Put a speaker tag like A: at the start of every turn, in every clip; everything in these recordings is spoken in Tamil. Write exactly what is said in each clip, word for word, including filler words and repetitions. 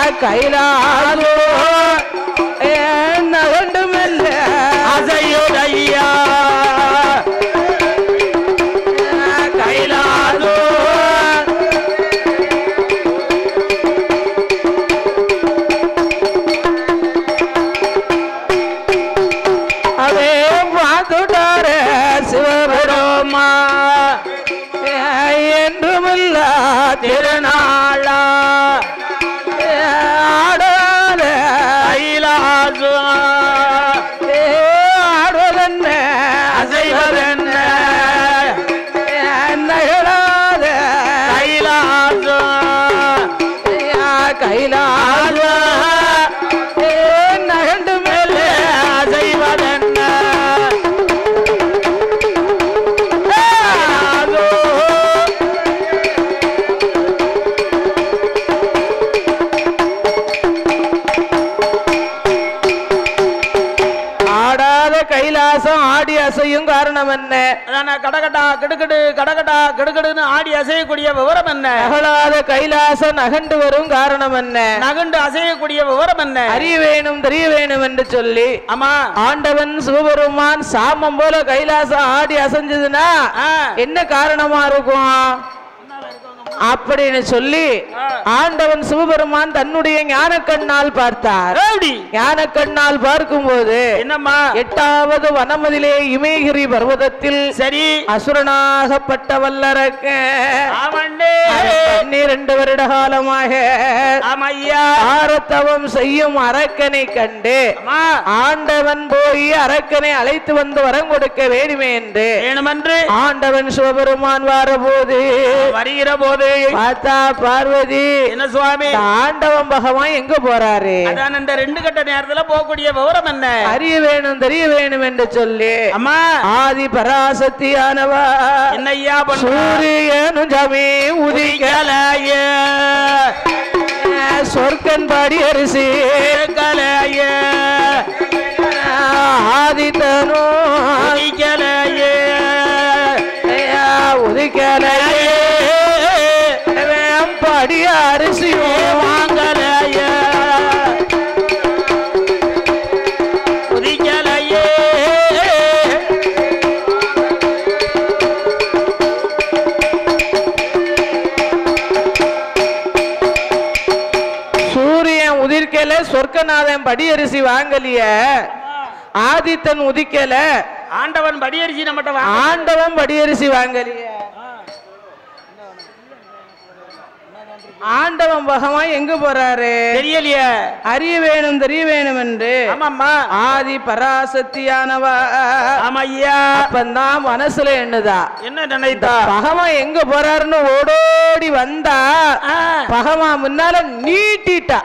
A: கைலாசோ நகண்டுமில்ல அசையுதையா கைலாசோ அதே பார்த்துட்டாரே சிவபெருமா என்றுமில்ல திருநாளா ஆடாத கைலாசோ ஆடுவதென்ன அசைவதென்ன நகராத கைலாசோ கைலாசோ நகண்டு மேலே அசைவதென்ன கைலாசம் ஆடி அசையும் காரணம் என்ன? கடகட்டா கிடுகிடு கடகட்டா கிடுகிடுன்னு ஆடி அசையக்கூடிய விவரம் என்ன? அகலாத கைலாசம் நகண்டு வரும் காரணம் என்ன? நகண்டு அசையக்கூடிய விவரம் என்ன? அறிய வேணும் தெரிய வேணும் என்று சொல்லி ஆமா ஆண்டவன் சிவபெருமான் சாமம் போல கைலாசம் ஆடி அசைஞ்சதுன்னா என்ன காரணமா இருக்கும் அப்படின்னு சொல்லி ஆண்டவன் சிவபெருமான் தன்னுடைய ஞான கண்ணால் பார்த்தார். ஞான கண்ணால் பார்க்கும் போது என்னம்மா எட்டாவது வனமதிலே இமயகிரி பர்வதத்தில் சரி அசுரனாகப்பட்ட வல்லரக்க பன்னிரண்டு வருட காலமாக ஆரத்தவம் செய்யும் அரக்கனை கண்டு ஆண்டவன் போய் அரக்கனை அழைத்து வந்து வரம் கொடுக்க வேண்டுமே என்று ஆண்டவன் சிவபெருமான் வரபோது வருகிற போது பார்த்தா பார்வதி என்ன சுவாமி ஆண்டவன் பகவான் எங்க போறாரு? அதான் இந்த ரெண்டு கட்ட நேரத்துல போகக்கூடிய விவரம் என்ன? அறிய வேணும் தெரிய வேணும் என்று சொல்லி அம்மா ஆதி பராசக்தியானவா என்னையா சூரியனும் ஜமி உதிக்கலைய சொர்க்கன் பாடி அரிசி கலைய ஆதித்தனோ உதிக்கலைய உதிக்கலைய படி அரிசியோ வாங்கலைய உதிக்கலையே சூரியன் உதிர்க்கல சொர்க்கநாதன் படி அரிசி வாங்கலிய ஆதித்தன் உதிக்கல ஆண்டவன் படி அரிசி நம்மகிட்ட ஆண்டவன் படி அரிசி வாங்கலிய ஆண்டவன் பகவான் எங்க போறாரு தெரியலையே அறிய வேணும் தெரிய வேணும் என்று ஆதி பராசக்தியானவா ஆமையா அப்பந்தான் மனசுல என்னதா என்ன நினைத்தா பகவான் எங்க போறாருன்னு ஓடோடி வந்தா பகவான் முன்னால நீட்டிட்டா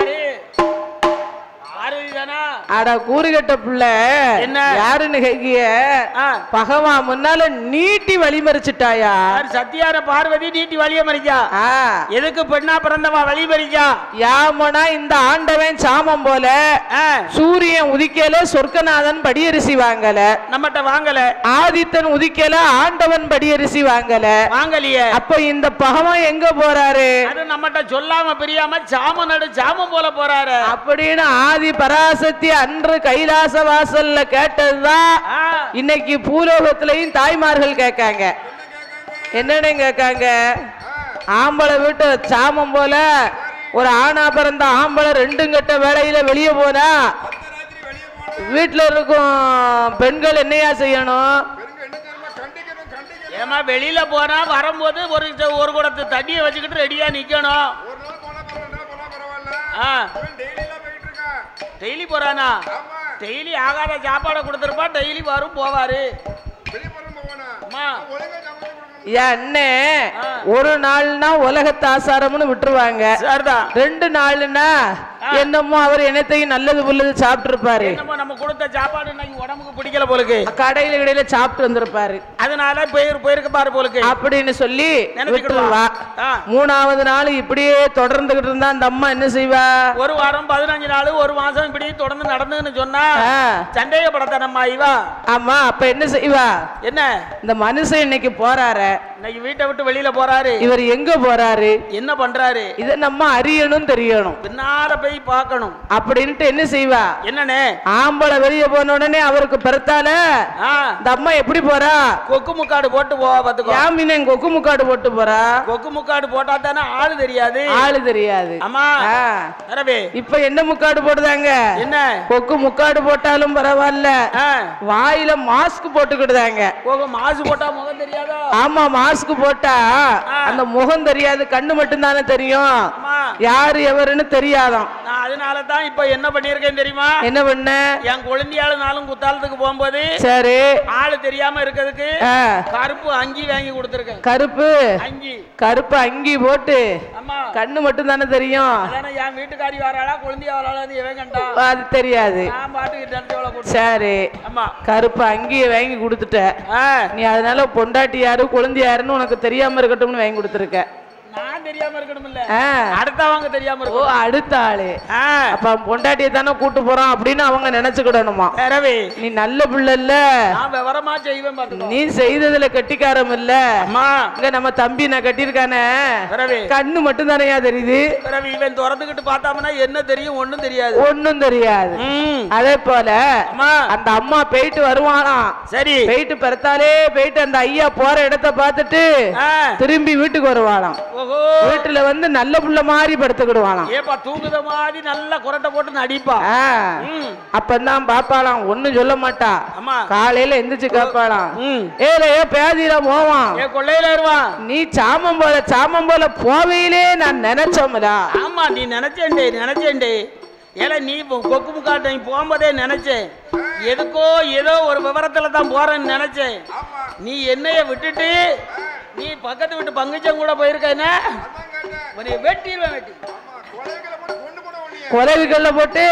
A: அட கூறுகட்ட புள்ள என்ன யாருன்னு கேக்கிய பகவான் முன்னால நீட்டி வழிமறிச்சுட்டாயா சத்தியார பார்வதி நீட்டி வழிய மறிக்கா எதுக்கு பெண்ணா பிறந்தவா வழி மறிக்கா யாமனா இந்த ஆண்டவன் சாமம் போல சூரியன் உதிக்கல சொர்க்கநாதன் படியரிசி வாங்கல நம்மகிட்ட வாங்கல ஆதித்தன் உதிக்கல ஆண்டவன் படியரிசி வாங்கல வாங்கலையே அப்ப இந்த பகவான் எங்க போறாரு அது நம்மகிட்ட சொல்லாம பிரியாம சாம நடு சாமம் போல போறாரு அப்படின்னு ஆதி பராசக்தி அன்று கைலாச வாசல்ல கேட்டதுதான் இன்னைக்கு பூலோகத்திலையும் தாய்மார்கள் கேட்காங்க. என்னன்னு கேட்காங்க? ஆம்பளை வீட்டு சாமம் போல ஒரு ஆணா பிறந்த ஆம்பளை ரெண்டும் கட்ட வேலையில வெளியே போனா வீட்டுல இருக்கும் பெண்கள் என்னையா செய்யணும்? ஏமா வெளியில போனா வரும்போது ஒரு ஒரு குடத்து தண்ணியை வச்சுக்கிட்டு ரெடியா நிக்கணும். டெய்லி போறானா? டெய்லி ஆகாத சாப்பாடை கொடுத்துருப்பா, டெய்லி வரும் போவாரு. அண்ணே ஒரு நாள்னா உலகத்து ஆசாரம்னு விட்டுருவாங்க, ரெண்டு நாள்னா என்னமோ அவர் என்னத்தையும் நல்லது புல்லது சாப்பிட்டு இருப்பாரு. நம்ம கொடுத்த சாப்பாடு உடம்புக்கு பிடிக்கல போலுக்கு, கடையில கடையில சாப்பிட்டு வந்திருப்பாரு, அதனால போயிருக்கு பாரு போலுக்கு அப்படின்னு சொல்லி விட்டுருவா. மூணாவது நாள் இப்படியே தொடர்ந்துகிட்டு இருந்தா அந்த அம்மா என்ன செய்வா? ஒரு வாரம் பதினஞ்சு நாள் ஒரு மாசம் இப்படி தொடர்ந்து நடந்துன்னு சொன்னா சந்தேகப்படத்தானம்மா இவா. ஆமா, அப்ப என்ன செய்வா? என்ன இந்த மனுஷன் இன்னைக்கு போறாரு, இன்னைக்கு வீட்டை விட்டு வெளியில போறாரு. இவர் எங்க போறாரு, என்ன பண்றாரு, இத நம்ம அறியணும், தெரியணும், பின்னால போய் பார்க்கணும் அப்படின்ட்டு என்ன செய்வா, என்னன்னு ஆம்பளை வெளியே போன உடனே அவருக்கு பிறத்தால இந்த அம்மா எப்படி போறா, கொக்கு முக்காடு போட்டு போவா. பாத்துக்கோ, யாமினன் கொக்கு முக்காடு போட்டு போறா. கொக்கு முக்காடு போட்டா தானே ஆளு தெரியாது, ஆளு தெரியாது. ஆமா, இப்ப என்ன முக்காடு போடுதாங்க, என்ன கொக்கு முக்காடு போட்டாலும் பரவாயில்ல, வாயில மாஸ்க் போட்டுக்கிடுதாங்க. மாஸ்க் போட்டா முகம் தெரியாதோ? ஆமா, மாஸ்க் போட்டா அந்த முகம் தெரியாது, கண்ணு மட்டும் தானே தெரியும், யாரு எவருன்னு தெரியாதான். அதனாலதான் இப்ப என்ன பண்ணிருக்கேன் தெரியுமா, என்ன பண்ண, என் குழந்தையால நாளும் குத்தாலத்துக்கு போகும்போது சரி ஆளு தெரியாம இருக்கிறதுக்கு கருப்பு அங்கி வாங்கி கொடுத்துருக்கேன். கருப்பு அங்கி, கருப்பு அங்கி போட்டு கண்ணு மட்டும் தானே தெரியும். என் வீட்டுக்காரி வராளா குழந்தையா வராளா எவன் கண்டா அது தெரியாது. சரி, கருப்பு அங்கிய வாங்கி கொடுத்துட்ட நீ, அதனால பொண்டாட்டி யாரு குழந்தை யாருன்னு உனக்கு தெரியாம இருக்கட்டும்னு வாங்கி கொடுத்துருக்க. நான் தெரியாம இருக்கணும் இல்ல, அடுத்தவங்க தெரியாம இருக்கும். ஓ, அடுத்த ஆளு. அப்ப பொண்டாட்டியை தானே கூட்டு போறான் அப்படின்னு அவங்க நினைச்சுக்கிடணுமா. நீ நல்ல பிள்ளை இல்ல, நான் விவரமா செய்வேன் பாத்துக்கோ. நீ செய்ததுல கட்டிக்காரம் இல்ல. இங்க நம்ம தம்பி நான் கட்டிருக்கானே, கண்ணு மட்டும் தானையா தெரியுது. இவன் திறந்துகிட்டு பார்த்தாமனா என்ன தெரியும், ஒண்ணும் தெரியாது, ஒண்ணும் தெரியாது. அதே போல அந்த அம்மா போயிட்டு வருவானாம். சரி, போயிட்டு பிறத்தாலே போயிட்டு அந்த ஐயா போற இடத்த பார்த்துட்டு திரும்பி வீட்டுக்கு வருவானாம். வீட்டுல வந்து நல்ல புள்ள மாதிரி படுத்துக்கிடுவானாம். ஏப்பா தூங்குத மாதிரி நல்ல குரட்டை போட்டு நடிப்பா. அப்பதான் பாப்பாளாம், ஒண்ணும் சொல்ல மாட்டா. காலையில எந்திரிச்சு கேட்பாளாம், ஏல ஏ பேதியில போவான், ஏ கொள்ளையில வருவான், நீ சாமம் போல சாமம் போல போவையிலே நான் நினைச்சோம்டா. ஆமா, நீ நினைச்சேன்டே நினைச்சேன்டே ஏல நீ கொக்கு முக்காட்டை போகும்போதே நினைச்சேன், எதுக்கோ ஏதோ ஒரு விவரத்துல தான் போறேன்னு நினைச்சேன். நீ என்னைய விட்டுட்டு நீ பக்கத்து விட்டு பங்குச்சம் கூட போயிருக்க, வெட்டிடுவேன். வெட்டி கொலைவிகள்ல போட்டு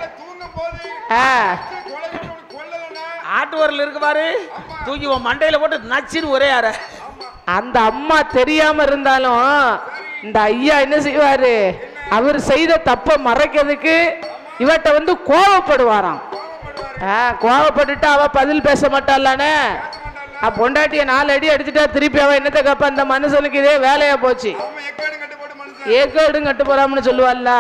A: ஆட்டு வரல இருக்கு பாரு, தூக்கி மண்டையில போட்டு நச்சுன்னு ஒரே ஆற. அந்த அம்மா தெரியாம இருந்தாலும் இந்த ஐயா என்ன செய்வாரு, அவர் செய்த தப்ப மறைக்கிறதுக்கு இவட்ட வந்து கோவப்படுவாராம். கோவப்பட்டுட்டு அவ பதில் பேச மாட்டாளானே, பொண்டாட்டிய நாலு அடி அடிச்சுட்டா திருப்பி அவ என்னத்தை கப்ப, அந்த மனுஷனுக்கு இதே வேலையா போச்சு, ஏக்கேடும் கட்டு போறாம்னு சொல்லுவாள்ல,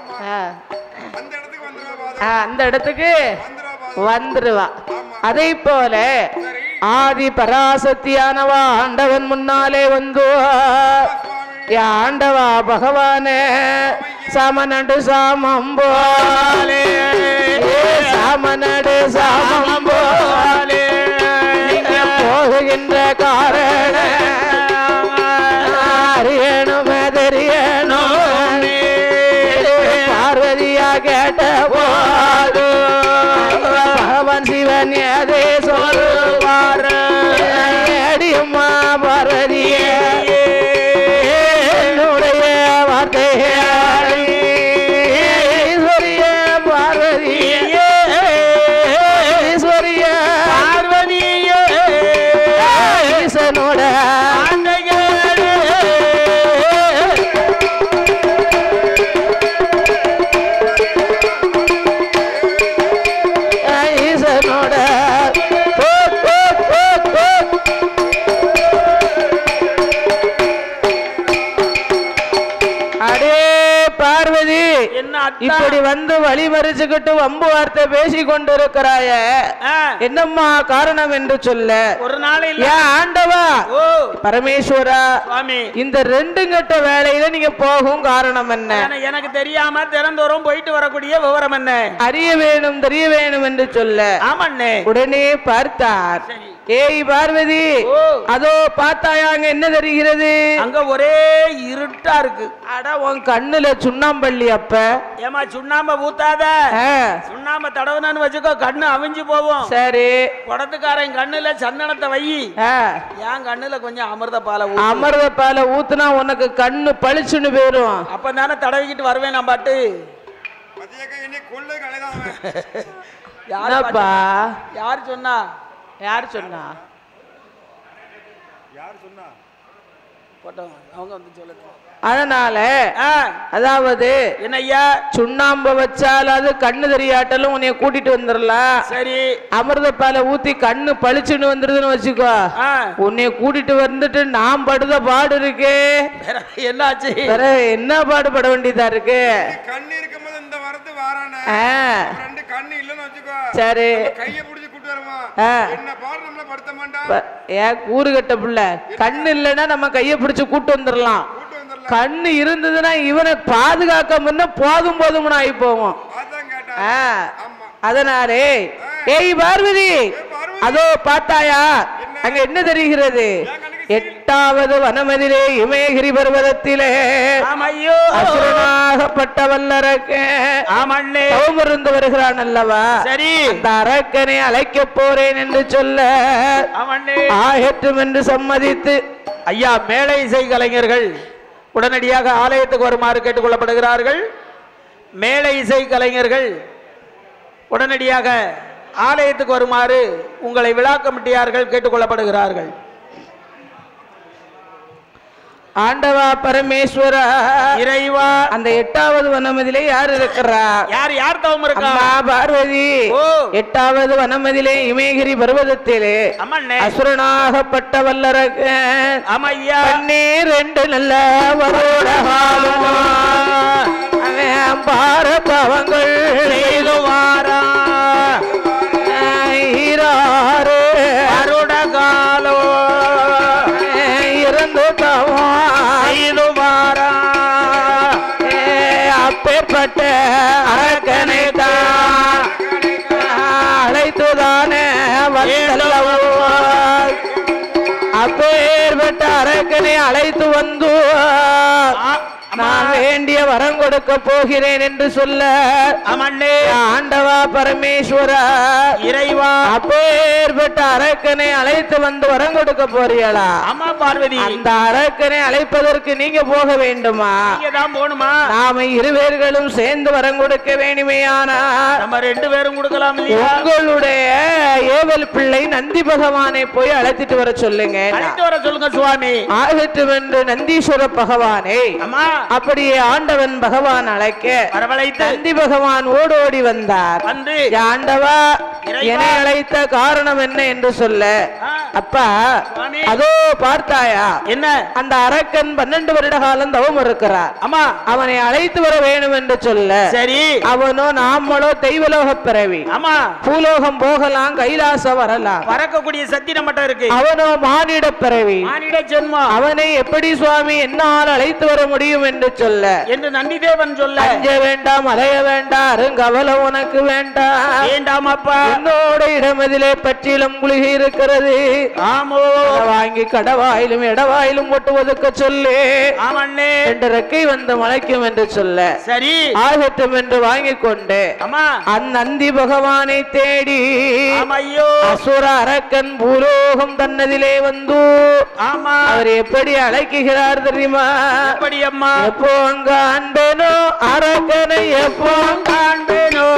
A: அந்த இடத்துக்கு வந்துருவா. அதை போல ஆதி பராசக்தியானவா ஆண்டவன் முன்னாலே வந்து, ஆண்டவா பகவானே சமநடு சாமம்போலே, சமநடு சாமம்போலே போகின்ற காரண அறியணும் தெரியணும், பார்வதியா கேட்ட போது பகவான் சிவன் அதே சொல்வார், அடியம்மா பார்வதியே என்னுடைய வார்த்தையே ஈஸ்வரிய பார்வதியே ஈஸ்வரிய பார்வதியே ஈசனோட ஈசனோட இப்படி வந்து வழிமறிச்சுக்கிட்டு வம்பு வார்த்தை பேசி கொண்டிருக்கிறாய, என்னம்மா காரணம் என்று சொல்ல. ஒரு நாளையில் ஆண்டவா பரமேஸ்வரா, இந்த ரெண்டு கட்ட வேலையில நீங்க போகும் காரணம் என்ன, எனக்கு தெரியாம திறந்தோறும் போயிட்டு வரக்கூடிய விவரம் என்ன, அறிய வேணும் தெரிய வேணும் என்று சொல்ல. ஆமாண்ணே, உடனே பார்த்தார். ஏய் பார்வதி, அதோ பார்த்தாயா அங்க என்ன தெரிகிறது, அங்க ஒரே இருட்டா இருக்கு. அட உன் கண்ணுல சுண்ணாம்பள்ளி. அப்ப ஏமா சுண்ணாம்ப ஊத்தாத, சுண்ணாம்ப தடவுனான்னு வச்சுக்கோ கண்ணு அவிஞ்சு போவோம். சரி, குடத்துக்காரன் கண்ணுல சந்தனத்தை வை, என் கண்ணுல கொஞ்சம் அமிர்த பாலை அமிர்த பாலை ஊத்துனா உனக்கு கண்ணு பளிச்சுன்னு போயிரும். அப்ப தானே தடவிக்கிட்டு வருவேன் நான் பாட்டு. யாரப்பா, யாரு சொன்னா, யார் சொன்னா, யார் சொன்னா, அவங்க வந்து சொல்லட்டும். அதனால அதாவது
B: என்னய்யா
A: சுண்ணாம்பு வச்சால் அது கண்ணு தெரியாட்டலும் உன்னைய கூட்டிட்டு வந்துடலாம்.
B: சரி
A: அமிர்த பாலை ஊத்தி கண்ணு பளிச்சுன்னு வந்துருதுன்னு வச்சுக்கோ, உன்னைய கூட்டிட்டு வந்துட்டு நான் படுத பாடு இருக்கு.
B: என்னாச்சு?
A: வேற என்ன பாடுபட வேண்டியதா இருக்கு?
C: கண்ணு இருக்கும்போது இந்த வரது வாரானே ரெண்டு கண்ணு இல்லன்னு வச்சுக்கோ,
A: சரி
C: கைய பிடிச்சு கூட்டி வரமா என்ன பாடு நம்மள படுத்த மாட்டான்.
A: ஏ கூறு கட்ட புள்ள, கண்ணு இல்லைன்னா நம்ம கைய பிடிச்சு கூட்டு வந்துடலாம். கண்ணு இருந்ததுன்னா இவனை பாதுகாக்க முன்ன போதும் போதும் ஆகி போவோம். அதனாலே ஏய் பார்வதி, அதோ பார்த்தாயா அங்க என்ன தெரிகிறது? எட்டாவது வனமதிலே இமயகிரி பர்வதத்திலே அசுரனாகப்பட்ட வல்லரக்கே தவமிருந்து வருகிறான் அல்லவா?
B: சரி
A: அந்த அரக்கனை அழைக்க போறேன் என்று சொல்ல ஆகட்டும் என்று சம்மதித்து
B: ஐயா மேலை இசை கலைஞர்கள் உடனடியாக ஆலயத்துக்கு வருமாறு கேட்டுக்கொள்ளப்படுகிறார்கள். மேலை இசை கலைஞர்கள் உடனடியாக ஆலயத்துக்கு வருமாறு உங்களை விழா கமிட்டியார்கள் கேட்டுக்கொள்ளப்படுகிறார்கள்.
A: ஆண்டவா பரமேஸ்வரா
B: இறைவா,
A: அந்த எட்டாவது வனமதிலே யார் இருக்கிறா?
B: யார் யார் தவம் இருக்கா?
A: பார்வதி எட்டாவது வனமதிலே இமயகிரி பர்வதத்திலே அசுரனாகப்பட்ட வல்லரக்க ரெண்டு நல்ல வருட பார பவங்கள் வாரா
B: அருட காலோ
A: இறந்து அப்பேற்பட்ட அரக்கனை தான் அழைத்துதானே அப்பேற்பட்ட அரக்கனை அழைத்து வந்து நான் வேண்டிய வரம் கொடுக்க போகிறேன் என்று சொல்ல ஆண்டவா பரமேஸ்வரா இறைவா அப்பேற்பட்ட அரக்கனை அழைத்து வந்து வரம் கொடுக்க போறீங்களா?
B: ஆமா பார்வதி,
A: அந்த அரக்கனை அழைப்பதற்கு நீங்க போக வேண்டுமா?
B: போகணுமா?
A: நாம இருவேர்களும் சேர்ந்து வரம் கொடுக்க வேண்டுமேயானா
B: நம்ம ரெண்டு பேரும் கொடுக்கலாம்.
A: உங்களுடைய ஏவல் பிள்ளை நந்தி பகவானை போய் அழைத்துட்டு வர சொல்லுங்க.
B: வர சொல்லுங்க சுவாமி.
A: ஆகட்டும் என்று நந்தீஸ்வர பகவானை அப்படியே ஆண்டவன் பகவான் அழைக்க நந்தி பகவான் ஓடோடி வந்தார். ஆண்டவா என்னை அழைத்த காரணம் என்ன என்று சொல்ல, அப்பா அதோ பார்த்தாயா
B: என்ன
A: அந்த அரக்கன் பன்னெண்டு வருட காலம் தவம் இருக்கிறார்.
B: ஆமா
A: அவனை அழைத்து வர வேண்டும் என்று சொல்ல,
B: சரி
A: அவனோ நாமளோ தெய்வலோக பிறவி.
B: ஆமா
A: பூலோகம் போகலாம், கைலாசம் வரலாம்,
B: பறக்கக்கூடிய சக்தி நம்மட்ட இருக்கு.
A: அவனோ மானிட பிறவி,
B: மானிட ஜென்மம்.
A: அவனை எப்படி சுவாமி என்னால் அழைத்து வர முடியும் என்று சொல்ல
B: என்று நந்திதேவன் சொல்ல,
A: அஞ்ச வேண்டாம் அலைய வேண்டாம் அருங்கவல உனக்கு வேண்டாம்
B: வேண்டாம் அப்பா,
A: என்னோட இடமதிலே பற்றிலும் குளிகை இருக்கிறது.
B: ஆமோ
A: வாங்கி கடவாயிலும் இடவாயிலும் ஒட்டு ஒதுக்க சொல்லு.
B: ஆமண்ணே
A: ரெண்டு ரெக்கை வந்து மலைக்கும் என்று சொல்ல,
B: சரி
A: ஆகட்டும் என்று வாங்கி கொண்டு அந்நந்தி பகவானை தேடி அசுர அரக்கன் பூலோகம் தன்னதிலே வந்து அவர் எப்படி அழைக்குகிறார் தெரியுமா?
B: எப்படி அம்மா?
A: எப்போ காண்பேனோ அரக்கனை எப்போ காண்பேனோ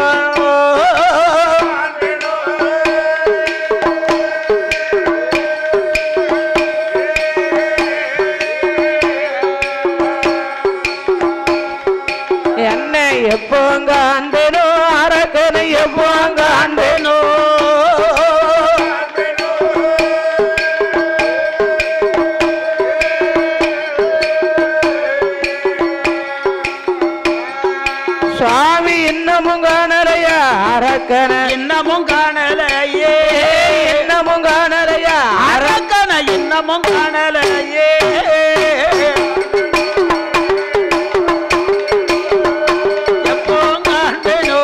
A: என்னை எப்போ காண்பேனோ அரக்கனை எப்போ காண்பேனோ சுவாமி இன்னமும் காணலையா அரக்கன?
B: இன்னமும் காணலையே,
A: இன்னமும் காணலையா
B: அரக்கன? இன்னமும் காணலையே. எப்போ காண்பேனோ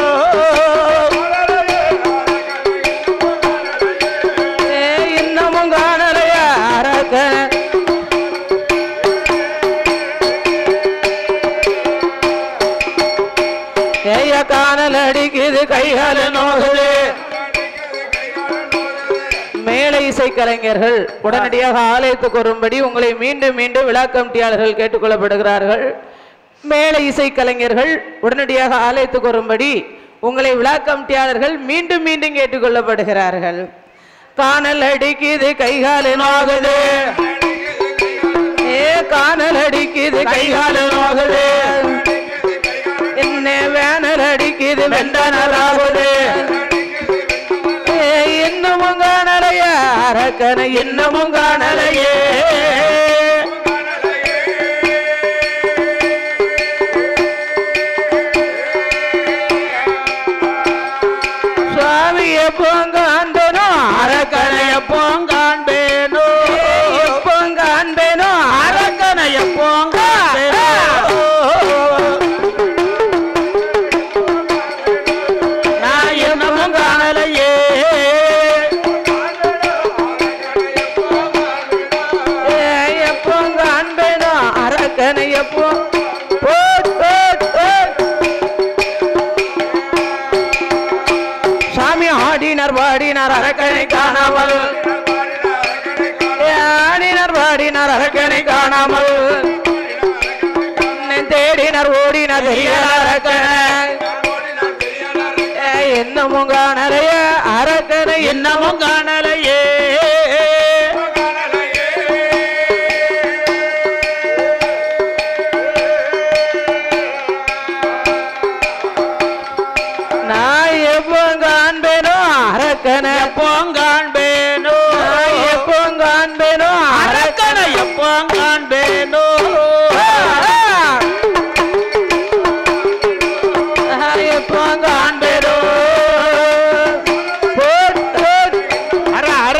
A: இன்னமும் காணலையா அரக்கன? காணல் அடிக்குது கைகால நோகுது. மேலை இசை கலைஞர்கள் உடனடியாக ஆலயத்துக்கு வரும்படி உங்களை மீண்டும் மீண்டும் விழா கமிட்டியாளர்கள் கேட்டுக்கொள்ளப்படுகிறார்கள். மேலை இசை கலைஞர்கள் உடனடியாக ஆலயத்துக்கு வரும்படி உங்களை விழா கமிட்டியாளர்கள் மீண்டும் மீண்டும் காணல் அடிக்குது கைகால நோகுது. ஏ காணல் அடிக்குது கைகால நோகுது என்ன வேனல் அடிக்குது வெண்டனலாகுது இன்னமும் காணலையே அரக்கனை இன்னமும் காணலையே சுவாமி எப்போங்கான்பேனோ அரக்கனை எப்போங்கான்பேனோ எப்போங்கான்பேனோ அரக்கனை எப்போங்கான்பேனோ நான் இன்னமும் காணலையே எப்போங்கான்பேனோ அரக்கனை எப்போ ஆடினர் வாடினார் அரக்கனை காணாமல் ஆடினர் வாடினார் அரக்கனை காணாமல் தேடினர் ஓடினார் அரக்கனை என்னமும் காணலையே அரக்கனை என்னமும் காணலையே நான் எப்போங்கான்பேனோ அரக்கனை எப்போங்கான்பேனோ எப்போங்கான்பேனோ அரக்கனை எப்போங்கான்பேனோ எப்போங்கான்பேனோ அர அர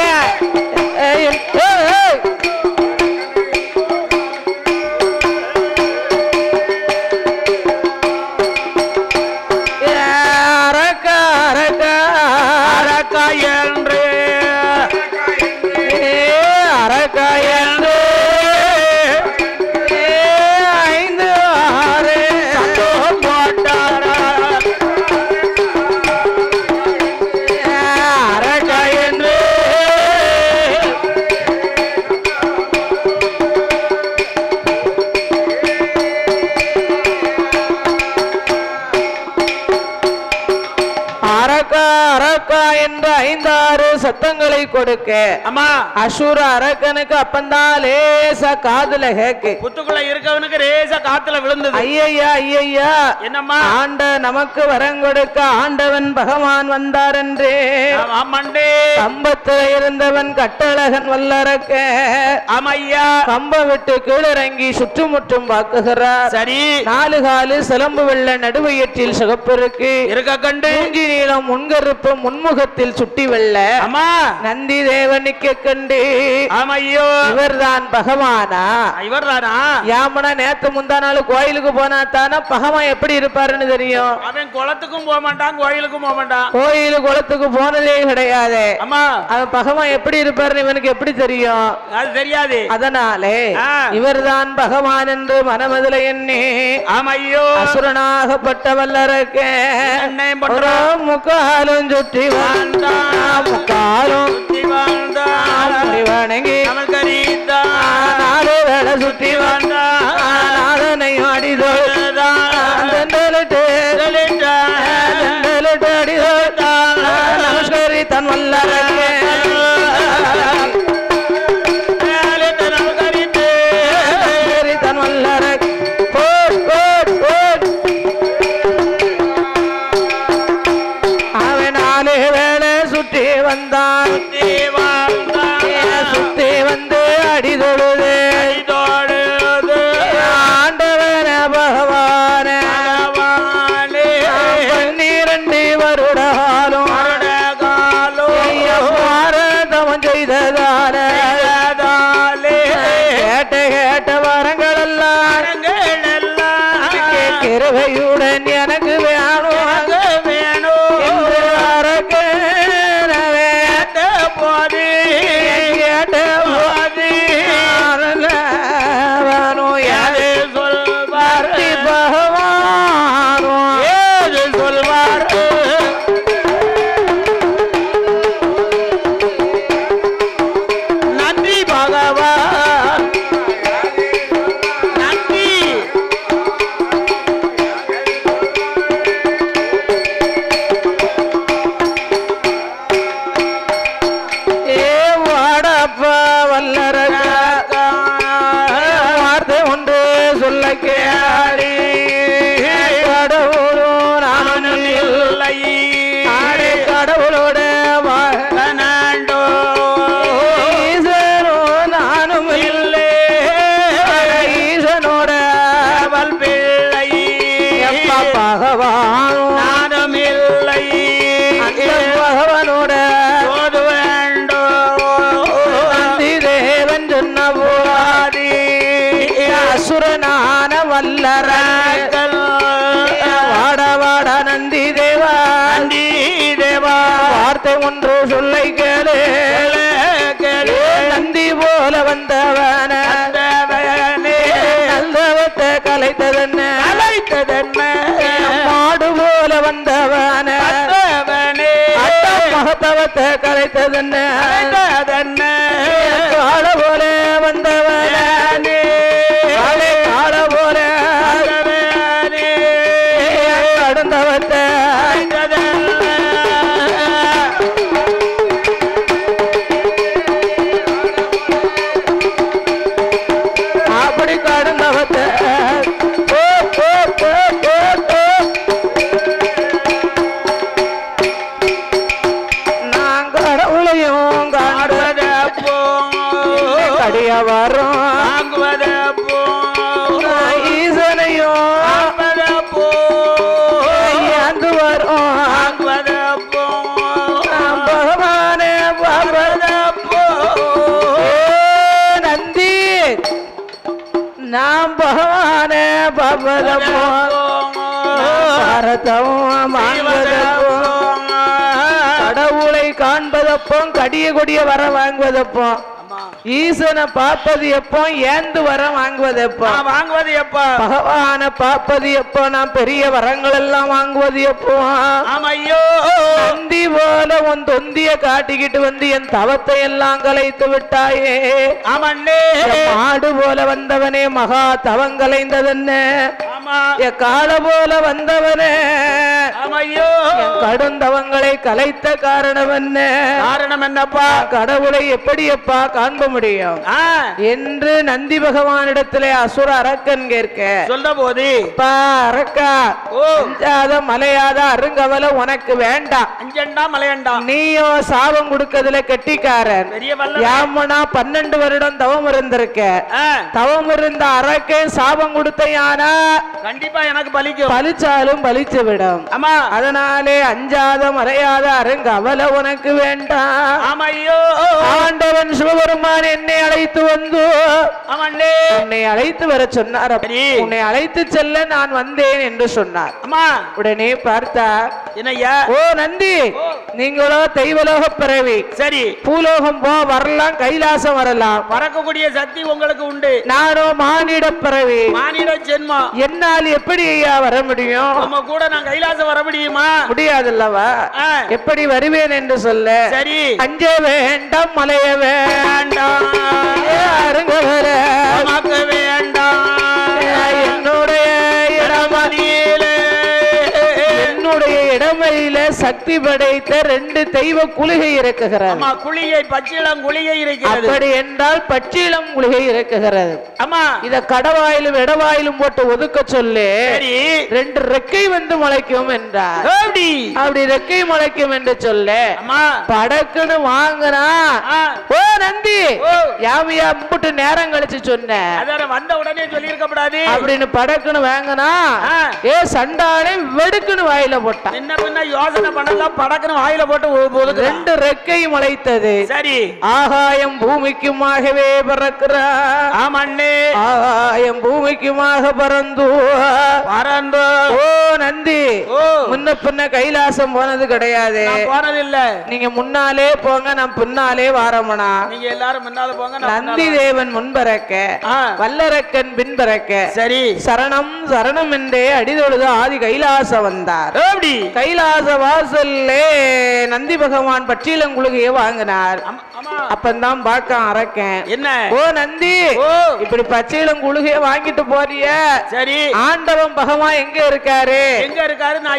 A: என்ற ஐந்தாறு சத்தங்களை கொடுக்க
B: அம்மா
A: அசுர அரக்கனுக்கு அப்பந்தான் லேசா காதுல கேக்கு
B: புத்துக்குள்ள இருக்கவனுக்கு லேசா காத்துல விழுந்தது
A: ஐயா ஐயா
B: என்னம்மா
A: ஆண்ட நமக்கு வரம் கொடுக்க ஆண்டவன் பகவான் வந்தார் என்றே
B: ஆமாண்டே
A: கம்பத்துல இருந்தவன் கட்டழகன் வல்லரக்க
B: ஆமையா
A: கம்ப விட்டு கீழிறங்கி சுற்றுமுற்றும் பாக்குகிறார்
B: சரி
A: நாலு காலு சிலம்பு வெள்ள நடுவயிற்றில் சிகப்பு இருக்கு
B: இருக்க கண்டு
A: மூஞ்சி நீளம் முன்கருப்பு முன்முகத்தில் சுட்டி வெள்ள
B: அம்மா
A: நந்தி தேவனுக்கு கண்டு
B: ஆமையோ
A: இவர்தான் பகவானா
B: இவர்தானா
A: யாமனா நேத்து முந்தா நாள் கோயிலுக்கு போனா தானே பகவான் எப்படி இருப்பாருன்னு தெரியும்
B: அவன் குளத்துக்கும் போக மாட்டான் கோயிலுக்கும் போக மாட்டான்
A: கோயிலு குளத்துக்கு போனதே கிடையாது
B: அம்மா
A: அவன் பகவான் எப்படி இருப்பாருன்னு இவனுக்கு எப்படி தெரியும்
B: அது தெரியாது
A: அதனாலே இவர்தான் பகவான் என்று மனமதுல எண்ணி
B: ஆமையோ
A: அசுரனாகப்பட்ட வல்லரக்க முக்காலும் சுற்றி வாழ்ந்தான் முக்காலும் சுற்றி வாழ்ந்தான் வணங்கி நாலு வேலை சுற்றி வாழ்ந்தான் நாதனையும் அடிதோட்டு அடிதோட்டான் நமஸ்கரி தன் வல்லரக்க சுற்றி வந்தான் சுத்தி வந்து அடிதொழுது ஆண்டவன பகவான பன்னிரண்டு வருட காலம் பாரதம் செய்ததான கேட்ட கேட்ட வரங்கள் எல்லாம் கிருபையுடன் எனக்கு வேணும் பகவான்
B: நானும் இல்லை
A: அந்த பகவானோட
B: போது வேண்டும்
A: நந்தி தேவன் சொன்ன போதி அசுரனான வல்லரங்கள் வாட வாட நந்தி தேவா
B: நந்தி தேவா
A: வார்த்தை ஒன்று சொல்லை கேளு கேளு நந்தி போல வந்தவன நல்லவத்தை கலைத்ததென்ன
B: அழைத்ததென்ன
A: மாடு போல வந்தவன மகத்தவத்தை கலைத்ததென்ன கால போல வந்தவன கால போல அடுந்தவத்தை அப்படி கடந்தவத்தை நான் கடவுளையும் காண்பதப்போ கடிய வரும்
B: வாங்குவதப்போ
A: ஈசனையும்
B: வாங்குவதப்போ
A: ஏந்து வரும்
B: வாங்குவதப்போ
A: பகவானே
B: வாங்குவதப்போ
A: நந்தி நாம் பகவானே பபதப்போ பாரதம் வாங்குவதப்போ கடவுளை காண்பதப்போ கடிய கொடிய வர வாங்குவதப்போ ஈசனை பார்ப்பது எப்போ ஏந்து வர வாங்குவது எப்போ
B: வாங்குவது எப்போ
A: பகவான பார்ப்பது எப்போ நான் பெரிய வரங்கள் எல்லாம் வாங்குவது எப்போ
B: ஆமையோ
A: நந்தி போல உன் தொந்திய காட்டிக்கிட்டு வந்து என் தவத்தை எல்லாம் கலைத்து விட்டாயே
B: ஆமண்ணே
A: மாடு போல வந்தவனே மகா தவம் கலைந்ததென்ன என் கால போல வந்தவனே
B: ஆமையோ
A: என் கடுந்தவங்களை கலைத்த காரணம் என்ன
B: காரணம் என்னப்பா
A: கடவுளை எப்படி எப்பா காண்ப முடியும் என்று நந்தி பகவானிடத்திலே அசுர அரக்கன் கேட்க
B: சொல்ற போது
A: அரக்கா அஞ்சாத மலையாத அருங்கவல உனக்கு வேண்டாம்
B: அஞ்சண்டா மலையண்டா
A: நீயோ சாபம் கொடுக்கறதுல கெட்டிக்காரன் யாமனா பன்னெண்டு வருடம் தவம் இருந்திருக்க தவம் இருந்த அரக்கன் சாபம் கொடுத்தையானா
B: கண்டிப்பா எனக்கு பலிக்கும்
A: பலிச்சாலும் பலிச்சு விடும்
B: ஆமா
A: அதனாலே அஞ்சாத மறையாத அருங்கவல உனக்கு வேண்டாம்
B: ஆமையோ
A: ஆண்டவன் சிவபெருமான் என்னை அழைத்து வந்து
B: ஆமண்ணே
A: உன்னை அழைத்து வர சொன்னார் உன்னை அழைத்து செல்ல நான் வந்தேன் என்று சொன்னார்
B: அம்மா
A: உடனே பார்த்தா
B: என்னய்யா
A: ஓ நந்தி நீங்களோ தெய்வலோக பிறவி
B: சரி
A: பூலோகம் போ வரலாம் கைலாசம் வரலாம்
B: பறக்கக்கூடிய சக்தி உங்களுக்கு உண்டு
A: நானோ மானிட பிறவி
B: மானிட ஜென்மம்
A: என்னால் எப்படி ஐயா வர முடியும்
B: நம்ம கூட நான் கைலாசம் வர முடியுமா
A: முடியாதுல்லவா எப்படி வருவேன் என்று சொல்ல
B: சரி
A: அஞ்ச வேண்டாம் மலைய வேண்டாம் அருங்க வர
B: நமக்கு வேண்டாம்
A: என்னுடைய இடமதியில என்னுடைய இடமையில சக்தி படைத்த ரெண்டு தெய்வ குளிகை இருக்குகிறது
B: குளிகை பச்சிளம் குளிகை இருக்கிறது
A: அப்படி என்றால் பச்சிளம் குளிகை இருக்குகிறது
B: அம்மா
A: இத கடவாயிலும் இடவாயிலும் போட்டு ஒதுக்க சொல்லு ரெண்டு ரெக்கை வந்து முளைக்கும் என்றார் அப்படி ரெக்கை முளைக்கும் என்று சொல்ல படக்குன்னு வாங்கினா ஓ நந்தி யாமியா முட்டு நேரம் கழிச்சு சொன்ன
B: வந்த உடனே சொல்லி இருக்கப்படாது
A: அப்படின்னு படக்குன்னு வாங்கினா ஏ சண்டானே வெடுக்குன்னு வாயில போட்டான்
B: என்ன பண்ண யோசனை பண்ணலாம் படக்குன்னு வாயில போட்டு
A: ரெண்டு ரெக்கை முளைத்தது
B: சரி
A: ஆகாயம் பூமிக்குமாகவே பறக்கிறா
B: ஆமண்ணே
A: ஆகாயம் பூமிக்குமாக பறந்து
B: பறந்து
A: ஓ நந்தி முன்ன பின்ன கைலாசம் போனது கிடையாது
B: போனது இல்ல
A: நீங்க முன்னாலே போங்க நான் பின்னாலே வாரமனா
B: நீங்க எல்லாரும் முன்னால போங்க
A: நந்தி தேவன் முன்பறக்க வல்லரக்கன் பின்பறக்க
B: சரி
A: சரணம் சரணம் என்றே அடிதொழுது ஆதி கைலாசம் வந்தார் கைலாச வாசல்லே நந்தி பகவான் பச்சிலங்குழுகையை வாங்கினார் அப்பந்தான் பார்க்க அரக்கேன்
B: என்ன
A: ஓ நந்தி இப்படி பச்சிலங்குழுகையை வாங்கிட்டு போறிய
B: சரி
A: ஆண்டவன் பகவான் எங்க இருக்காரு
B: எங்க இருக்காரு நான் எப்படி